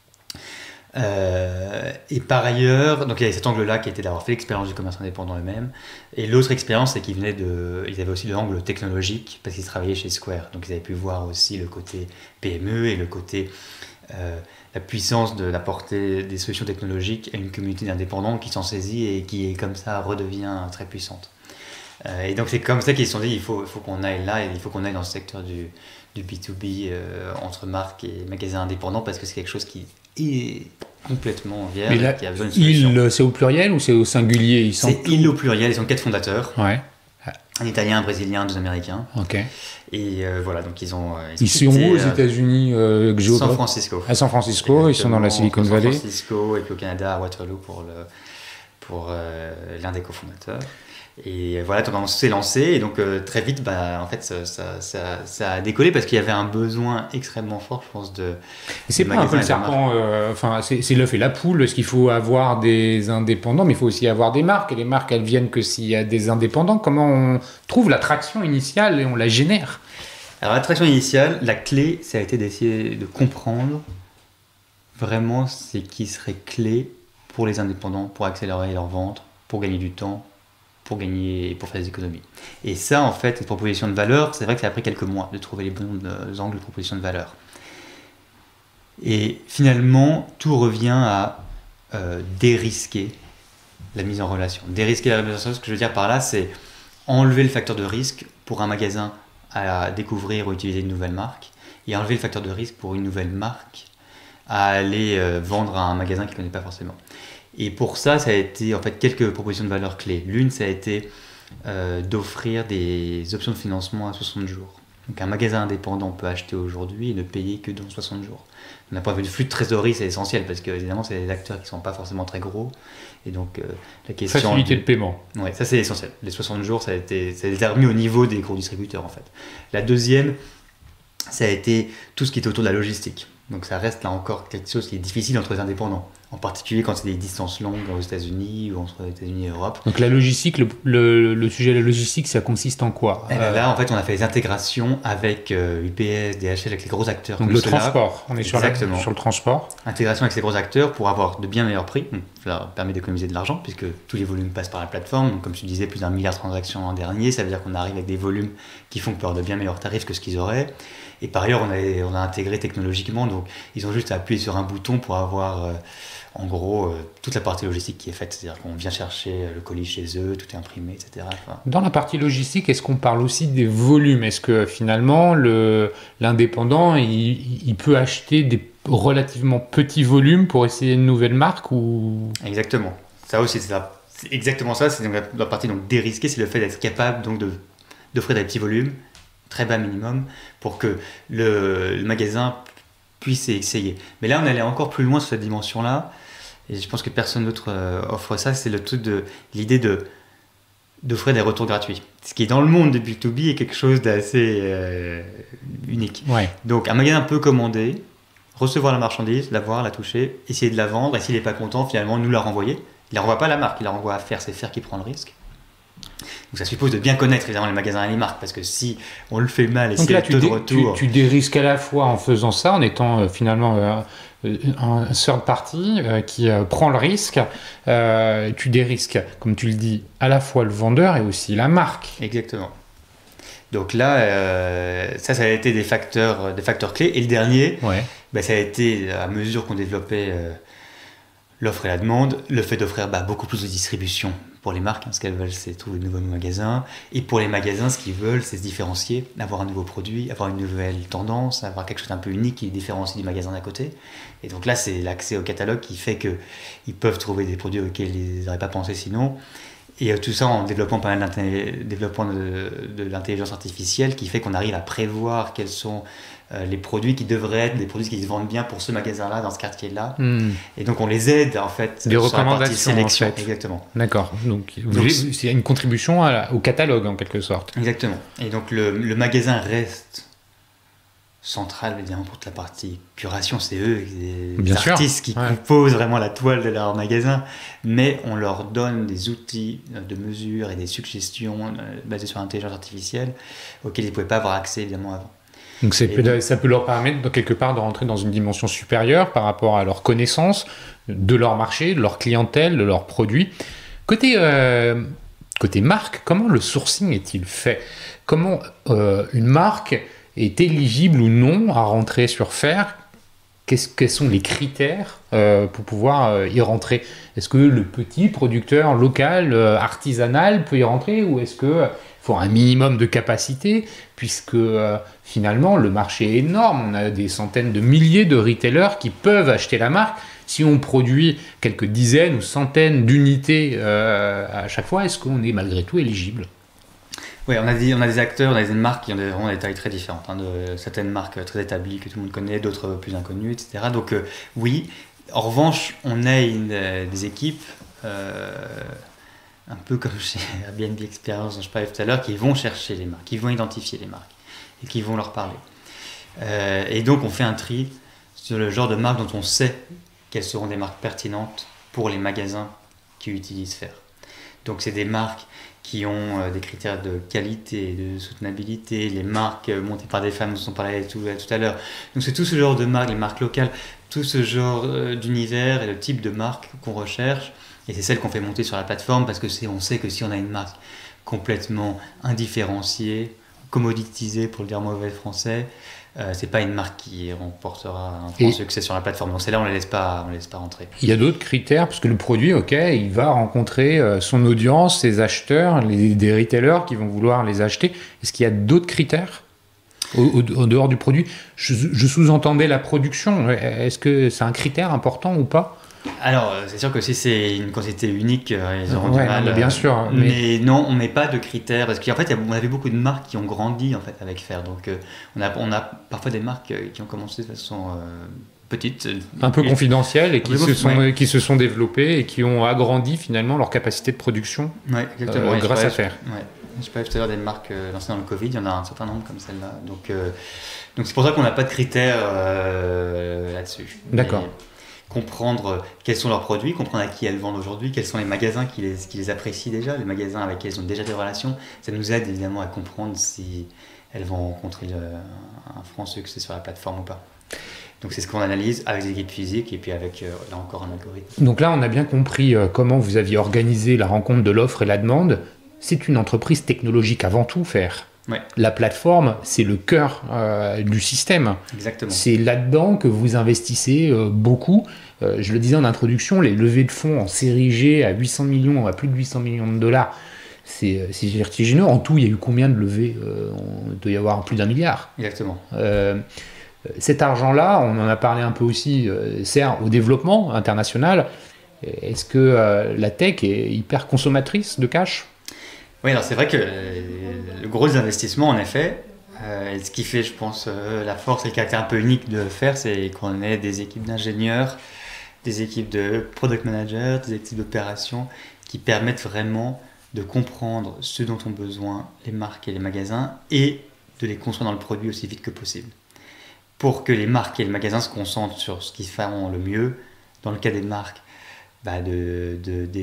Et par ailleurs, donc il y avait cet angle-là qui était d'avoir fait l'expérience du commerce indépendant eux-mêmes. Et l'autre expérience, c'est qu'ils avaient aussi l'angle technologique parce qu'ils travaillaient chez Square. Donc ils avaient pu voir aussi le côté PME et le côté la puissance d'apporter des solutions technologiques à une communauté d'indépendants qui s'en saisit et qui comme ça redevient très puissante. Et donc c'est comme ça qu'ils se sont dit il faut qu'on aille là et il faut qu'on aille dans ce secteur du B2B entre marques et magasins indépendants parce que c'est quelque chose qui est complètement vierge. Mais là, qui a besoin d'une solution. c'est au pluriel ou c'est au singulier? C'est il au pluriel, ils sont 4 fondateurs. Ouais. Un Italien, un Brésilien, 2 Américains. Ok. Et voilà, donc ils ont... Ils sont où aux États-Unis San Francisco. À San Francisco, ils sont dans la Silicon Valley. San Francisco et puis au Canada, à Waterloo pour l'un des cofondateurs. Et voilà, donc on s'est lancé et donc très vite, en fait, ça a décollé parce qu'il y avait un besoin extrêmement fort, je pense, de. C'est pas un peu le serpent, c'est l'œuf et la poule, parce qu'il faut avoir des indépendants, mais il faut aussi avoir des marques. Et les marques, elles viennent que s'il y a des indépendants. Comment on trouve l'attraction initiale et on la génère? Alors l'attraction initiale, la clé, ça a été d'essayer de comprendre vraiment ce qui serait clé pour les indépendants, pour accélérer leur vente, pour gagner du temps, pour faire des économies. Et ça, en fait, cette proposition de valeur, c'est vrai que ça a pris quelques mois de trouver les bons angles de proposition de valeur. Et finalement, tout revient à dérisquer la mise en relation. Dérisquer la mise en relation, ce que je veux dire par là, c'est enlever le facteur de risque pour un magasin à découvrir ou utiliser une nouvelle marque, et enlever le facteur de risque pour une nouvelle marque à aller vendre à un magasin qu'il ne connaît pas forcément. Et pour ça a été en fait quelques propositions de valeur clés. L'une, ça a été d'offrir des options de financement à 60 jours. Donc un magasin indépendant peut acheter aujourd'hui et ne payer que dans 60 jours. D'un point de vue du flux de trésorerie, c'est essentiel parce que évidemment, c'est des acteurs qui ne sont pas forcément très gros. Et donc la question... Facilité de paiement. Oui, ça c'est essentiel. Les 60 jours, ça a été remis au niveau des gros distributeurs en fait. La deuxième, ça a été tout ce qui est autour de la logistique. Donc ça reste là encore quelque chose qui est difficile entre les indépendants. en particulier quand c'est des distances longues aux États-Unis ou entre les États-Unis et l'Europe. Donc la logistique, le sujet de la logistique, ça consiste en quoi? Là, en fait, on a fait des intégrations avec UPS, DHL, avec les gros acteurs. Donc le transport, on est sur le transport. Intégration avec ces gros acteurs pour avoir de bien meilleurs prix. Donc, ça permet d'économiser de l'argent puisque tous les volumes passent par la plateforme. Donc, comme tu disais, plus d'1 milliard de transactions l'an dernier. Ça veut dire qu'on arrive avec des volumes qui font qu'on peut avoir de bien meilleurs tarifs que ce qu'ils auraient. Et par ailleurs, on a intégré technologiquement. Donc, ils ont juste à appuyer sur un bouton pour avoir... en gros, toute la partie logistique qui est faite, c'est-à-dire qu'on vient chercher le colis chez eux, tout est imprimé, etc. Enfin... Dans la partie logistique, est-ce qu'on parle aussi des volumes? Est-ce que finalement, l'indépendant, il peut acheter des relativement petits volumes pour essayer une nouvelle marque ou... Exactement. Ça aussi, c'est exactement ça. C'est donc la partie donc, dérisquée, c'est le fait d'être capable donc, d'offrir des petits volumes, très bas minimum, pour que le magasin puisse essayer. Mais là, on allait encore plus loin sur cette dimension-là, et je pense que personne d'autre offre ça, c'est le truc de l'idée d'offrir des retours gratuits. Ce qui, dans le monde du B2B, est quelque chose d'assez unique. Ouais. Donc, un magasin peut commander, recevoir la marchandise, la voir, la toucher, essayer de la vendre, et s'il n'est pas content, finalement, nous la renvoyer. Il ne la renvoie pas à la marque, il la renvoie à Faire, c'est Faire qui prend le risque. Donc ça suppose de bien connaître évidemment les magasins et les marques, parce que si on le fait mal et si le taux de retour... tu dérisques à la fois en faisant ça, en étant finalement un third party qui prend le risque, tu dérisques, comme tu le dis, à la fois le vendeur et aussi la marque. Exactement. Donc là, ça a été des facteurs clés. Et le dernier, ça a été, à mesure qu'on développait l'offre et la demande, le fait d'offrir beaucoup plus de distribution pour les marques. Ce qu'elles veulent, c'est trouver de nouveaux magasins. Et pour les magasins, ce qu'ils veulent, c'est se différencier, avoir un nouveau produit, avoir une nouvelle tendance, avoir quelque chose d'un peu unique qui les différencie du magasin d'à côté. Et donc là, c'est l'accès au catalogue qui fait qu'ils peuvent trouver des produits auxquels ils n'auraient pas pensé sinon. Et tout ça en développant pas mal de l'intelligence artificielle qui fait qu'on arrive à prévoir quels sont les produits qui devraient être des produits qui se vendent bien pour ce magasin-là, dans ce quartier-là. Et donc on les aide en fait des recommandations sur la partie sélection. En fait. Exactement. D'accord. Donc c'est une contribution au catalogue en quelque sorte. Exactement. Et donc le magasin reste central évidemment pour toute la partie curation, c'est eux les artistes qui composent vraiment la toile de leur magasin, mais on leur donne des outils de mesure et des suggestions basées sur l'intelligence artificielle auxquels ils ne pouvaient pas avoir accès évidemment avant. Donc ça peut leur permettre quelque part de rentrer dans une dimension supérieure par rapport à leur connaissance de leur marché, de leur clientèle, de leurs produits. Côté marque, comment le sourcing est-il fait? Comment une marque est éligible ou non à rentrer sur Faire? Quels sont les critères pour pouvoir y rentrer? Est-ce que le petit producteur local, artisanal peut y rentrer, ou est-ce qu'il faut un minimum de capacité, puisque finalement le marché est énorme, on a des centaines de milliers de retailers qui peuvent acheter la marque. Si on produit quelques dizaines ou centaines d'unités à chaque fois, est-ce qu'on est malgré tout éligible? Oui, on a des acteurs, on a des marques qui ont vraiment des tailles très différentes. De certaines marques très établies que tout le monde connaît, d'autres plus inconnues, etc. Donc oui, en revanche, on a des équipes, un peu comme chez Airbnb Experience dont je parlais tout à l'heure, qui vont chercher les marques, qui vont identifier les marques et qui vont leur parler. Et donc on fait un tri sur le genre de marques dont on sait quelles seront des marques pertinentes pour les magasins qui utilisent Faire. Donc c'est des marques qui ont des critères de qualité, de soutenabilité, les marques montées par des femmes dont on parlait tout à l'heure. Donc c'est tout ce genre de marques, les marques locales, tout ce genre d'univers et le type de marque qu'on recherche. Et c'est celle qu'on fait monter sur la plateforme parce que on sait que si on a une marque complètement indifférenciée, commoditisée pour le dire mauvais français, c'est pas une marque qui remportera un grand succès sur la plateforme. Donc c'est là on ne les laisse pas rentrer. Il y a d'autres critères, parce que le produit, il va rencontrer son audience, ses acheteurs, des retailers qui vont vouloir les acheter. Est-ce qu'il y a d'autres critères au dehors du produit? Je sous-entendais la production. Est-ce que c'est un critère important ou pas? Alors, c'est sûr que si c'est une quantité unique, ils auront du mal. Non, bien sûr. Mais non, on ne met pas de critères. Parce qu'en fait, on avait beaucoup de marques qui ont grandi en fait, avec Faire. Donc, on a parfois des marques qui ont commencé de façon petite. Un peu confidentielle et qui se sont développées et qui ont agrandi finalement leur capacité de production grâce à Faire. Ouais. Je parlais tout à l'heure des marques lancées dans le Covid. Il y en a un certain nombre comme celle-là. Donc c'est pour ça qu'on n'a pas de critères là-dessus. D'accord. comprendre quels sont leurs produits, comprendre à qui elles vendent aujourd'hui, quels sont les magasins qui les apprécient déjà, les magasins avec qui elles ont déjà des relations. Ça nous aide évidemment à comprendre si elles vont rencontrer un franc succès sur la plateforme ou pas. Donc c'est ce qu'on analyse avec des équipes physiques et puis avec, là encore, un algorithme. Donc là, on a bien compris comment vous aviez organisé la rencontre de l'offre et la demande. C'est une entreprise technologique avant tout, Faire. Ouais. La plateforme, c'est le cœur du système. Exactement. C'est là-dedans que vous investissez beaucoup. Je le disais en introduction, les levées de fonds en série G à 800 millions, à plus de 800 millions de dollars, c'est vertigineux. En tout, il y a eu combien de levées Il doit y avoir plus d'1 milliard. Exactement. Cet argent-là, on en a parlé un peu aussi, sert au développement international. Est-ce que la tech est hyper consommatrice de cash ? Oui, alors c'est vrai que le gros investissement, en effet, ce qui fait, je pense, la force et le caractère un peu unique de Faire, c'est qu'on ait des équipes d'ingénieurs, des équipes de product managers, des équipes d'opérations qui permettent vraiment de comprendre ce dont ont besoin les marques et les magasins et de les construire dans le produit aussi vite que possible. Pour que les marques et les magasins se concentrent sur ce qu'ils font le mieux, dans le cas des marques, de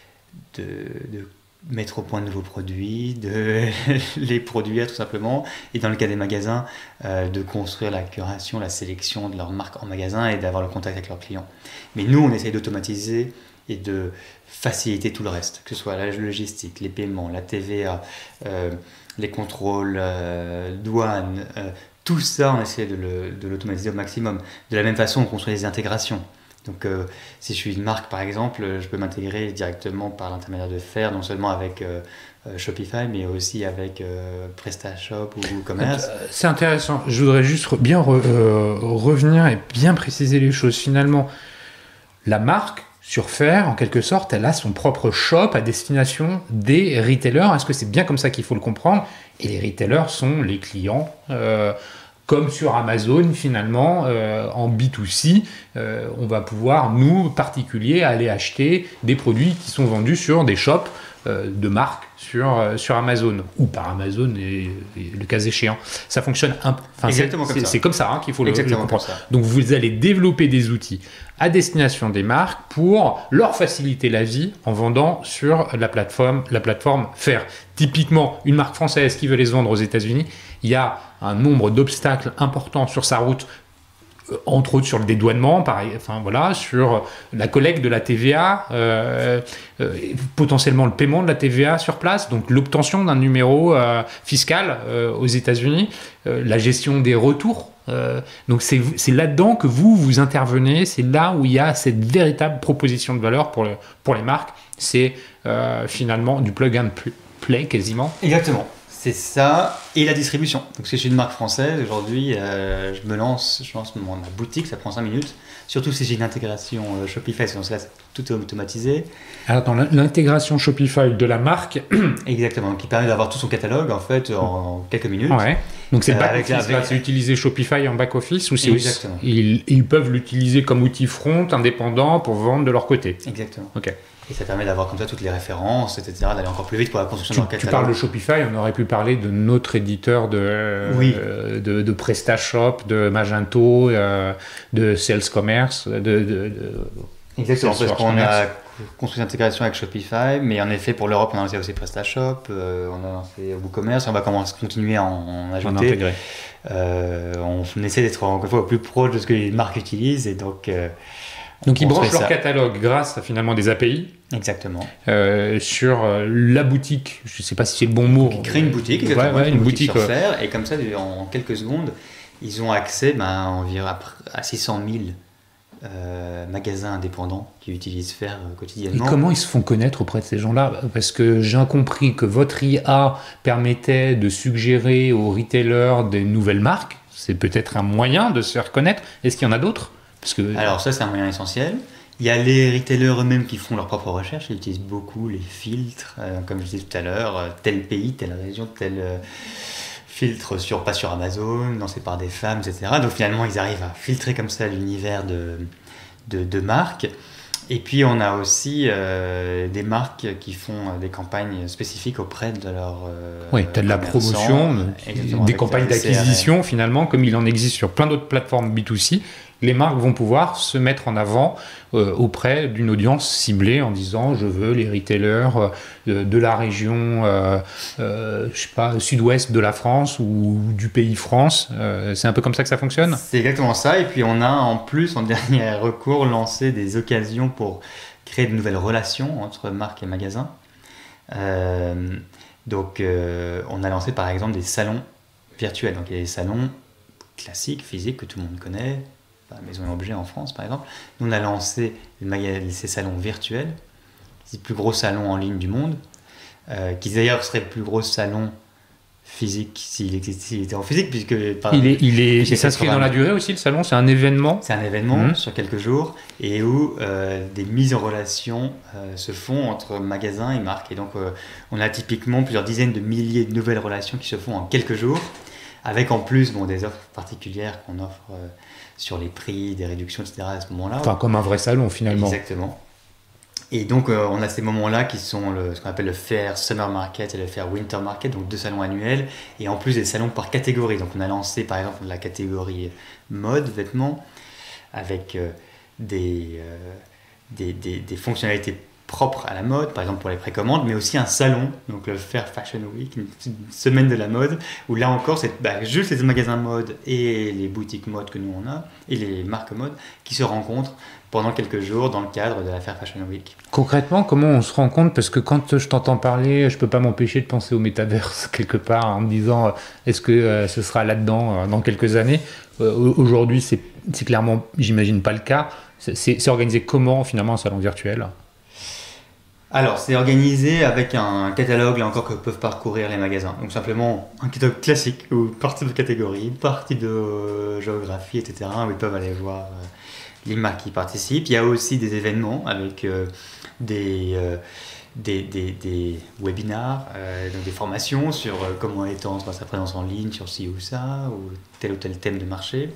mettre au point de nouveaux produits, de les produire tout simplement, et dans le cas des magasins, de construire la curation, la sélection de leurs marques en magasin et d'avoir le contact avec leurs clients. Mais nous, on essaye d'automatiser et de faciliter tout le reste, que ce soit la logistique, les paiements, la TVA, les contrôles, douane, tout ça, on essaie de l'automatiser au maximum. De la même façon, on construit des intégrations. Donc, si je suis une marque, par exemple, je peux m'intégrer directement par l'intermédiaire de Faire, non seulement avec Shopify, mais aussi avec PrestaShop ou WooCommerce. C'est intéressant. Je voudrais juste bien revenir et bien préciser les choses. Finalement, la marque, sur Faire, en quelque sorte, elle a son propre shop à destination des retailers. Est-ce que c'est bien comme ça qu'il faut le comprendre ? Et les retailers sont les clients, comme sur Amazon, finalement, en B2C, on va pouvoir, nous, particuliers, aller acheter des produits qui sont vendus sur des shops de marques sur Amazon, ou par Amazon, et le cas échéant. Ça fonctionne c'est comme ça qu'il faut le comprendre. Donc, vous allez développer des outils à destination des marques pour leur faciliter la vie en vendant sur la plateforme Faire. Typiquement, une marque française qui veut les vendre aux États-Unis, il y a un nombre d'obstacles importants sur sa route, entre autres sur le dédouanement, sur la collecte de la TVA, potentiellement le paiement de la TVA sur place, donc l'obtention d'un numéro fiscal aux États-Unis, la gestion des retours. Donc c'est là-dedans que vous intervenez, c'est là où il y a cette véritable proposition de valeur pour les marques. C'est finalement du plug and play quasiment. Exactement. C'est ça, et la distribution. Donc si je suis une marque française, aujourd'hui, je lance ma boutique, ça prend 5 minutes. Surtout si j'ai une intégration Shopify, parce que dans ce cas, tout est automatisé. Alors, dans l'intégration Shopify de la marque... Exactement, qui permet d'avoir tout son catalogue, en fait, en quelques minutes. Ouais. Donc c'est back-office, c'est utiliser Shopify en back-office, ou exactement. Ils peuvent l'utiliser comme outil front, indépendant, pour vendre de leur côté. Exactement. Ok. Et ça permet d'avoir comme ça toutes les références, etc., d'aller encore plus vite pour la construction de leur catalogue. Tu parles de Shopify, on aurait pu parler de notre éditeur de PrestaShop, de Magento, de Sales Commerce, Exactement, parce qu'on a construit l'intégration avec Shopify, mais en effet pour l'Europe on a lancé aussi PrestaShop, on a lancé WooCommerce, on va continuer à en ajouter. On essaie d'être encore une fois au plus proche de ce que les marques utilisent, et donc ils branchent leur catalogue grâce à finalement des API. Exactement. Sur la boutique, je ne sais pas si c'est le bon mot. Ils créent une boutique, une boutique sur Faire, et comme ça, en quelques secondes, ils ont accès environ à 600 000 magasins indépendants qui utilisent Faire quotidiennement. Et comment ils se font connaître auprès de ces gens-là ? Parce que j'ai compris que votre IA permettait de suggérer aux retailers des nouvelles marques. C'est peut-être un moyen de se faire connaître. Est-ce qu'il y en a d'autres ? Alors ça, c'est un moyen essentiel. Il y a les retailers eux-mêmes qui font leurs propres recherches. Ils utilisent beaucoup les filtres, comme je disais tout à l'heure, tel pays, telle région, tel filtre pas sur Amazon, lancé par des femmes, etc. Donc finalement, ils arrivent à filtrer comme ça l'univers de marques. Et puis on a aussi des marques qui font des campagnes spécifiques auprès de leurs tu as de la promotion, des campagnes d'acquisition finalement, comme il en existe sur plein d'autres plateformes B2C. les marques vont pouvoir se mettre en avant auprès d'une audience ciblée en disant je veux les retailers de la région je sais pas, sud-ouest de la France ou du pays France. C'est un peu comme ça que ça fonctionne? C'est exactement ça. Et puis on a en plus, en dernier recours, lancé des occasions pour créer de nouvelles relations entre marques et magasins. Donc on a lancé par exemple des salons virtuels. Donc il y a des salons classiques, physiques, que tout le monde connaît, Maison et Objet en France par exemple. Nous on a lancé ces salons virtuels, c'est le plus gros salon en ligne du monde, qui d'ailleurs serait le plus gros salon physique s'il était en physique, puisque il s'inscrit dans la durée aussi, le salon, c'est un événement. C'est un événement sur quelques jours et où des mises en relation se font entre magasins et marques. Et donc on a typiquement plusieurs dizaines de milliers de nouvelles relations qui se font en quelques jours, avec en plus des offres particulières qu'on offre sur les prix, des réductions, etc. à ce moment-là. Enfin, comme un vrai salon finalement. Exactement. Et donc on a ces moments-là qui sont ce qu'on appelle le Fair Summer Market et le Fair Winter Market, donc 2 salons annuels, et en plus des salons par catégorie. Donc on a lancé par exemple la catégorie mode, vêtements, avec des fonctionnalités propres à la mode, par exemple pour les précommandes, mais aussi un salon, donc le Fair Fashion Week, une semaine de la mode, où là encore c'est juste les magasins mode et les boutiques mode que nous on a, et les marques mode, qui se rencontrent pendant quelques jours dans le cadre de la Fair Fashion Week. Concrètement, comment on se rend compte? Parce que quand je t'entends parler, je peux pas m'empêcher de penser au métaverse quelque part, en me disant est-ce que ce sera là-dedans dans quelques années? Aujourd'hui, c'est clairement, j'imagine, pas le cas. C'est organisé comment finalement un salon virtuel? Alors, c'est organisé avec un catalogue, là encore, que peuvent parcourir les magasins. Donc simplement un catalogue classique, où partie de catégorie, partie de géographie, etc., où ils peuvent aller voir les marques qui participent. Il y a aussi des événements avec des webinars, donc des formations sur comment étendre sa présence en ligne sur ci ou ça, ou tel thème de marché.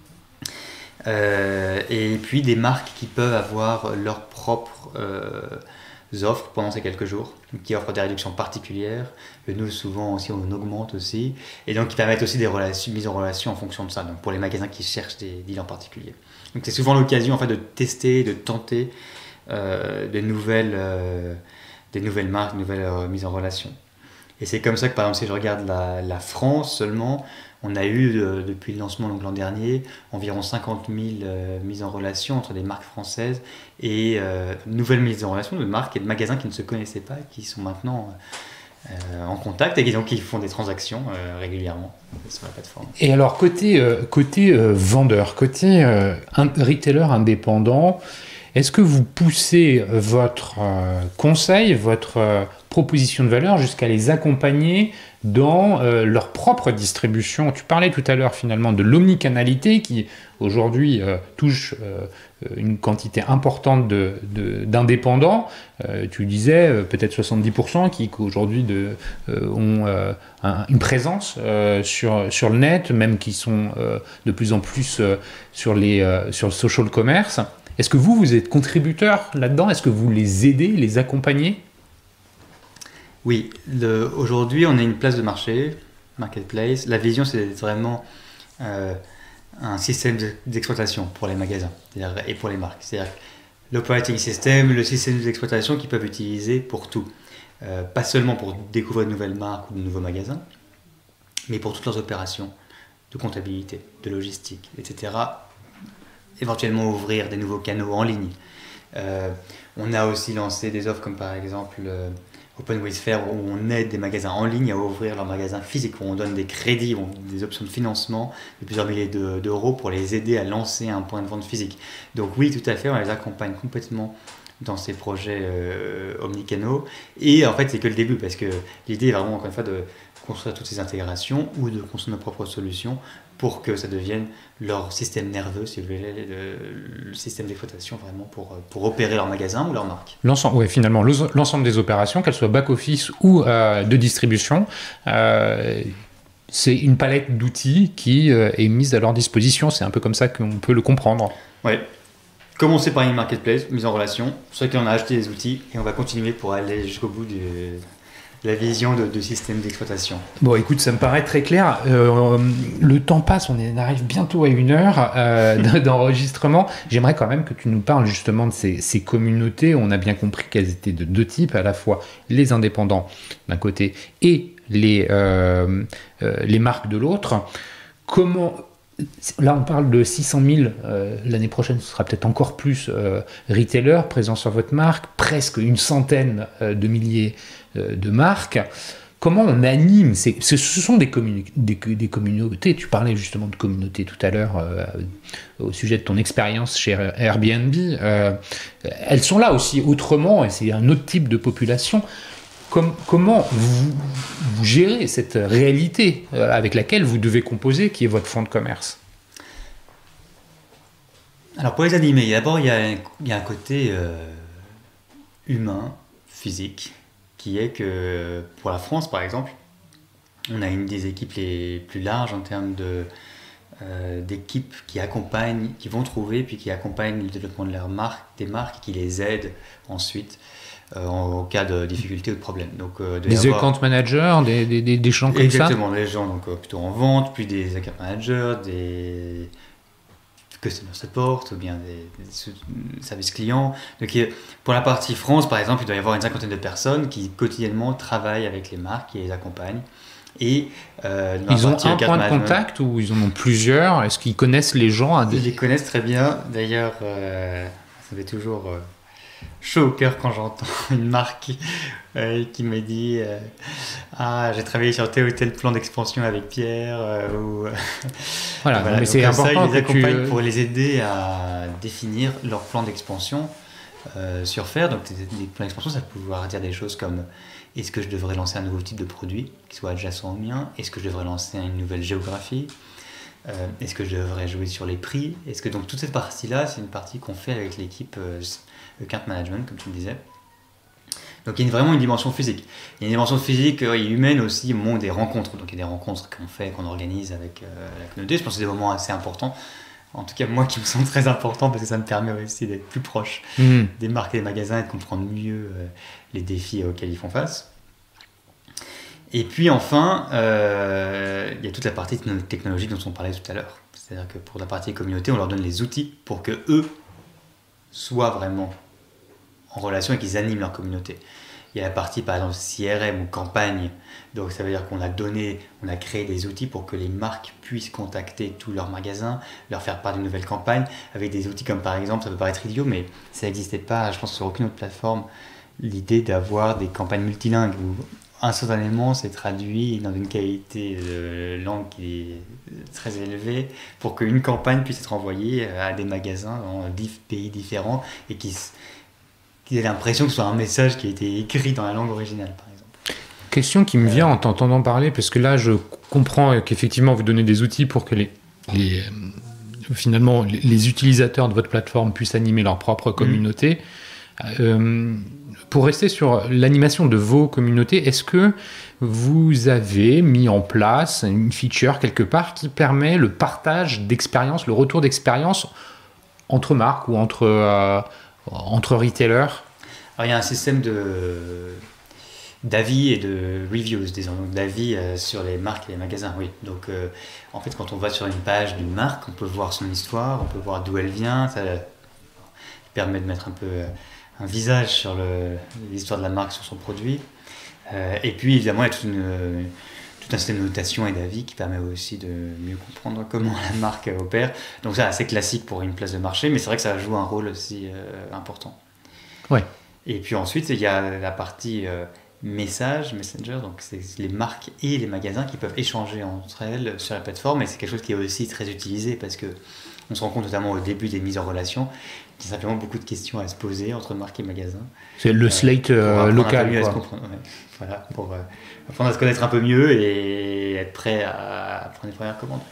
Et puis des marques qui peuvent avoir leurs propres offres pendant ces quelques jours, qui offrent des réductions particulières, que nous souvent aussi on augmente aussi, et donc qui permettent aussi des mises en relation en fonction de ça, donc pour les magasins qui cherchent des deals en particulier. Donc c'est souvent l'occasion en fait de tester, de tenter des nouvelles marques, de nouvelles mises en relation. Et c'est comme ça que par exemple si je regarde la France seulement, on a eu depuis le lancement l'an dernier environ 50 000 mises en relation entre des marques françaises et nouvelles mises en relation de marques et de magasins qui ne se connaissaient pas, qui sont maintenant en contact et donc qui font des transactions régulièrement sur la plateforme. Et alors côté vendeur, côté retailer indépendant, est-ce que vous poussez votre conseil, votre proposition de valeur jusqu'à les accompagner dans leur propre distribution? Tu parlais tout à l'heure finalement de l'omnicanalité qui aujourd'hui touche une quantité importante d'indépendants. Tu disais peut-être 70% qui aujourd'hui ont une présence sur le net, même qui sont de plus en plus sur le social commerce. Est-ce que vous êtes contributeur là-dedans? Est-ce que vous les aidez, les accompagnez? Oui, aujourd'hui on a une place de marché, marketplace. La vision c'est vraiment un système d'exploitation pour les magasins et pour les marques. C'est-à-dire l'operating system, le système d'exploitation qu'ils peuvent utiliser pour tout. Pas seulement pour découvrir de nouvelles marques ou de nouveaux magasins, mais pour toutes leurs opérations de comptabilité, de logistique, etc. Éventuellement ouvrir des nouveaux canaux en ligne. On a aussi lancé des offres comme par exemple Open with Fair, où on aide des magasins en ligne à ouvrir leurs magasins physiques, où on donne des crédits, des options de financement de plusieurs milliers d'euros pour les aider à lancer un point de vente physique. Donc oui, tout à fait, on les accompagne complètement dans ces projets omnicanaux. Et en fait, c'est que le début, parce que l'idée est vraiment, encore une fois, de construire toutes ces intégrations ou de construire nos propres solutions pour que ça devienne leur système nerveux, si vous voulez, le système d'exploitation vraiment pour opérer leur magasin ou leur marque. Finalement, l'ensemble des opérations, qu'elles soient back-office ou de distribution, c'est une palette d'outils qui est mise à leur disposition. C'est un peu comme ça qu'on peut le comprendre. Oui. Commencer par une marketplace, mise en relation. Chacun a acheté des outils et on va continuer pour aller jusqu'au bout la vision de système d'exploitation. Bon, écoute, ça me paraît très clair. Le temps passe, on arrive bientôt à 1 heure d'enregistrement. J'aimerais quand même que tu nous parles justement de ces communautés. On a bien compris qu'elles étaient de 2 types, à la fois les indépendants d'un côté et les marques de l'autre. Là, on parle de 600 000, l'année prochaine, ce sera peut-être encore plus retailers présents sur votre marque, presque une centaine de milliers de marques. Comment on anime ce sont des communautés, tu parlais justement de communautés tout à l'heure au sujet de ton expérience chez Airbnb. Elles sont là aussi autrement, et c'est un autre type de population. Comment vous gérez cette réalité avec laquelle vous devez composer, qui est votre fonds de commerce? Alors pour les animer, d'abord il y a un côté humain, physique, qui est que pour la France par exemple, on a une des équipes les plus larges en termes d'équipes qui accompagnent, qui vont trouver puis qui accompagnent le développement de leurs marques, des marques, qui les aident ensuite en cas de difficulté ou de problème. Donc, des account managers, des gens comme ça. Exactement, des gens donc, plutôt en vente, puis des account managers, des customer support, ou bien des services clients. Donc, pour la partie France, par exemple, il doit y avoir une 50aine de personnes qui quotidiennement travaillent avec les marques, qui les accompagnent. Et, ils ont un point de contact ou ils en ont plusieurs? Est-ce qu'ils connaissent les gens? Ils les connaissent très bien. D'ailleurs, ça fait toujours chaud au cœur quand j'entends une marque qui me dit j'ai travaillé sur tel ou tel plan d'expansion avec Pierre voilà, mais c'est important. Ça, ils les accompagnent pour les aider à définir leur plan d'expansion sur faire. Donc des plans d'expansion, ça peut vouloir dire des choses comme: est-ce que je devrais lancer un nouveau type de produit qui soit adjacent au mien? Est-ce que je devrais lancer une nouvelle géographie? Est-ce que je devrais jouer sur les prix? Donc toute cette partie-là, c'est une partie qu'on fait avec l'équipe account management, comme tu me disais. Donc il y a vraiment une dimension physique. Il y a une dimension physique et humaine aussi au moment des rencontres. Donc il y a des rencontres qu'on organise avec la communauté. Je pense que c'est des moments assez importants. En tout cas, moi qui me sens très important, parce que ça me permet aussi d'être plus proche des marques et des magasins et de comprendre mieux les défis auxquels ils font face. Et puis enfin, il y a toute la partie technologique dont on parlait tout à l'heure. C'est-à-dire que pour la partie communauté, on leur donne les outils pour qu'eux soient vraiment en relation et qu'ils animent leur communauté. Il y a la partie par exemple CRM ou campagne, donc ça veut dire qu'on a créé des outils pour que les marques puissent contacter tous leurs magasins, leur faire part d'une nouvelle campagne, avec des outils comme par exemple, ça peut paraître idiot, mais ça n'existait pas, je pense, sur aucune autre plateforme, l'idée d'avoir des campagnes multilingues où instantanément c'est traduit dans une qualité de langue qui est très élevée pour qu'une campagne puisse être envoyée à des magasins dans 10 pays différents et qu'ils aient l'impression que ce soit un message qui a été écrit dans la langue originale, par exemple. Question qui me vient en t'entendant parler, parce que là je comprends qu'effectivement vous donnez des outils pour que finalement les utilisateurs de votre plateforme puissent animer leur propre communauté. Pour rester sur l'animation de vos communautés, est-ce que vous avez mis en place une feature quelque part qui permet le partage d'expérience, le retour d'expérience entre marques ou entre retailers? Alors il y a un système d'avis et de reviews, disons, donc d'avis sur les marques et les magasins, oui. Donc en fait, quand on va sur une page d'une marque, on peut voir son histoire, on peut voir d'où elle vient, ça permet de mettre un peu un visage sur l'histoire de la marque, sur son produit. Et puis évidemment, il y a tout un système de notation et d'avis qui permet aussi de mieux comprendre comment la marque opère. Donc c'est assez classique pour une place de marché, mais c'est vrai que ça joue un rôle aussi important. Ouais. Et puis ensuite, il y a la partie Messenger, donc c'est les marques et les magasins qui peuvent échanger entre elles sur la plateforme, et c'est quelque chose qui est aussi très utilisé parce que on se rend compte notamment au début des mises en relation qu'il y a simplement beaucoup de questions à se poser entre marques et magasins. C'est le slate local. Voilà, pour apprendre à se connaître un peu mieux et être prêt à prendre les premières commandes.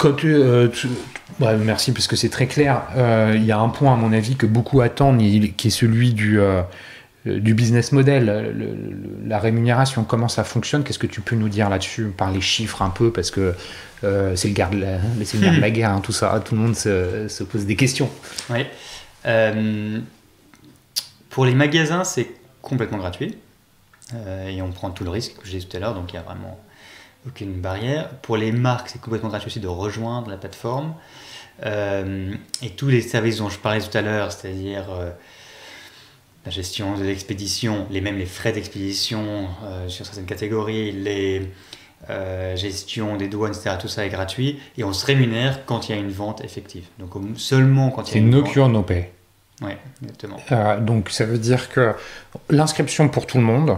Merci, parce que c'est très clair. Il y a un point, à mon avis, que beaucoup attendent, qui est celui du business model, la rémunération, comment ça fonctionne. Qu'est-ce que tu peux nous dire là-dessus, par les chiffres un peu, parce que c'est le nerf de la guerre, hein, tout ça, tout le monde se pose des questions. Oui. Pour les magasins, c'est complètement gratuit. et on prend tout le risque que j'ai dit tout à l'heure, donc il n'y a vraiment aucune barrière. Pour les marques, c'est complètement gratuit aussi de rejoindre la plateforme. Et tous les services dont je parlais tout à l'heure, c'est-à-dire la gestion de l'expédition, même les frais d'expédition sur certaines catégories, les gestion des douanes, etc., tout ça est gratuit, et on se rémunère quand il y a une vente effective. Donc seulement quand il y a une vente. C'est no cure, no pay. Oui, exactement. Donc ça veut dire que l'inscription pour tout le monde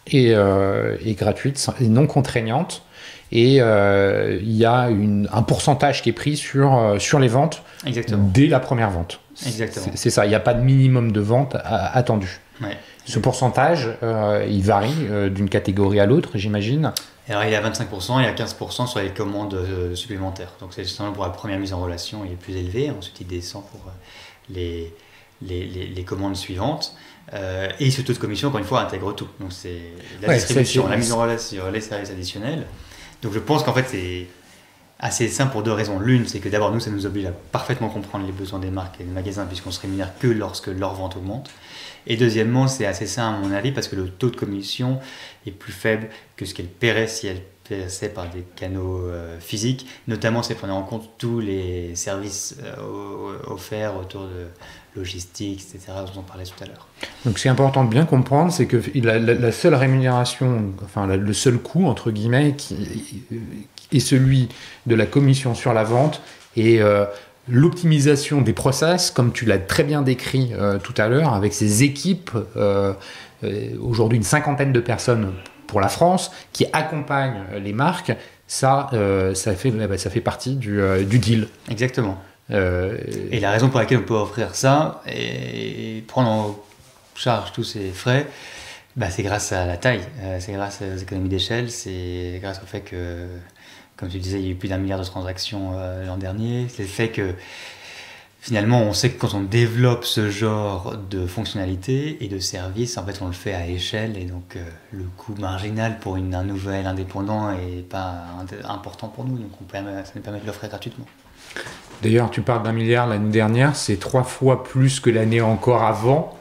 est gratuite et non contraignante. Et il y a un pourcentage qui est pris sur les ventes. Exactement. Dès la première vente. Exactement. C'est ça, il n'y a pas de minimum de vente attendu. Ouais. Ce pourcentage, il varie d'une catégorie à l'autre, j'imagine. Alors il est à 25% et à 15% sur les commandes supplémentaires. Donc c'est justement pour la première mise en relation, il est plus élevé. Ensuite il descend pour les commandes suivantes. Et ce taux de commission, encore une fois, intègre tout. Donc c'est la distribution, la mise en relation, les services additionnels. Donc je pense qu'en fait c'est assez simple pour deux raisons. L'une, c'est que d'abord nous, ça nous oblige à parfaitement comprendre les besoins des marques et des magasins, puisqu'on se rémunère que lorsque leur vente augmente. Et deuxièmement, c'est assez simple à mon avis, parce que le taux de commission est plus faible que ce qu'elle paierait si elle passait par des canaux physiques, notamment si elle prenait en compte tous les services offerts autour de logistique, etc., dont on parlait tout à l'heure. Donc c'est important de bien comprendre, c'est que la seule rémunération, enfin le seul coût, entre guillemets, qui est celui de la commission sur la vente et l'optimisation des process, comme tu l'as très bien décrit tout à l'heure, avec ces équipes, aujourd'hui une 50aine de personnes pour la France, qui accompagnent les marques, ça fait partie du deal. Exactement. Et la raison pour laquelle on peut offrir ça et prendre en charge tous ces frais, c'est grâce à la taille, c'est grâce aux économies d'échelle, c'est grâce au fait que, comme tu disais, il y a eu plus d'1 milliard de transactions l'an dernier. C'est le fait que finalement, on sait que quand on développe ce genre de fonctionnalités et de services, en fait, on le fait à échelle, et donc le coût marginal pour un nouvel indépendant n'est pas important pour nous, donc ça nous permet de l'offrir gratuitement. D'ailleurs, tu parles d'1 milliard l'année dernière, c'est 3 fois plus que l'année encore avant.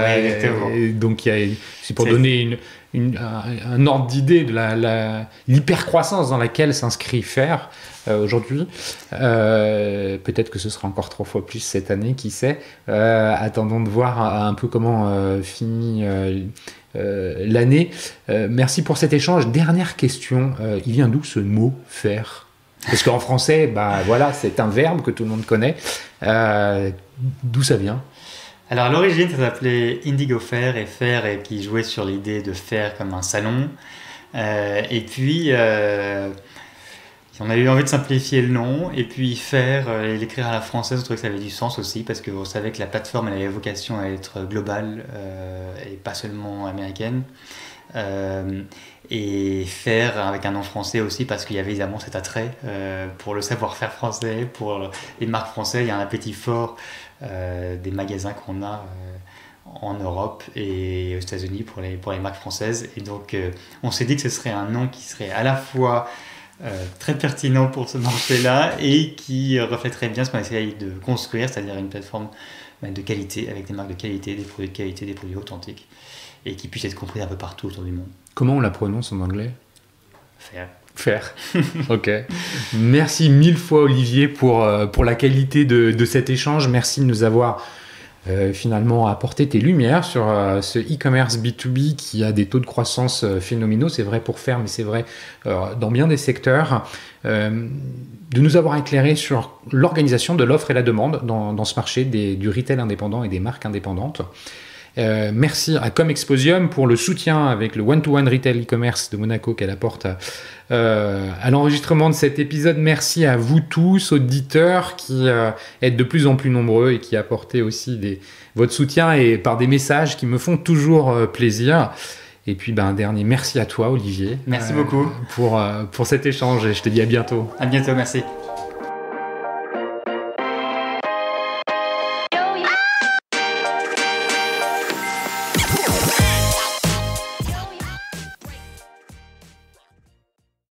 Donc, c'est pour donner un ordre d'idée de l'hypercroissance dans laquelle s'inscrit Faire aujourd'hui. Peut-être que ce sera encore 3 fois plus cette année, qui sait. Attendons de voir un peu comment finit l'année. Merci pour cet échange. Dernière question, il vient d'où ce mot « faire » ? Parce qu'en français, c'est un verbe que tout le monde connaît. D'où ça vient ? Alors à l'origine, ça s'appelait Indigo Fair, et Fair qui jouait sur l'idée de faire comme un salon. Et puis, on a eu envie de simplifier le nom, et puis Fair et l'écrire à la française, on trouvait que ça avait du sens aussi, parce qu'on savait que la plateforme elle avait vocation à être globale et pas seulement américaine. Et Faire avec un nom français aussi, parce qu'il y avait évidemment cet attrait pour le savoir-faire français, pour les marques françaises. Il y a un appétit fort des magasins qu'on a en Europe et aux États-Unis pour les marques françaises. Et donc on s'est dit que ce serait un nom qui serait à la fois très pertinent pour ce marché-là et qui reflèterait bien ce qu'on essaye de construire, c'est-à-dire une plateforme de qualité, avec des marques de qualité, des produits de qualité, des produits authentiques, et qui puisse être compris un peu partout autour du monde. Comment on la prononce en anglais ? Faire. Ok. Merci 1000 fois Olivier pour la qualité de cet échange. Merci de nous avoir finalement apporté tes lumières sur ce e-commerce B2B qui a des taux de croissance phénoménaux. C'est vrai pour Faire, mais c'est vrai dans bien des secteurs. De nous avoir éclairé sur l'organisation de l'offre et la demande dans ce marché du retail indépendant et des marques indépendantes. Merci à Comexposium pour le soutien avec le one-to-one retail e-commerce de Monaco qu'elle apporte à l'enregistrement de cet épisode. Merci à vous tous, auditeurs, qui êtes de plus en plus nombreux et qui apportez aussi votre soutien et par des messages qui me font toujours plaisir. Et puis un dernier merci à toi Olivier. Merci beaucoup pour cet échange, et je te dis à bientôt. À bientôt, merci.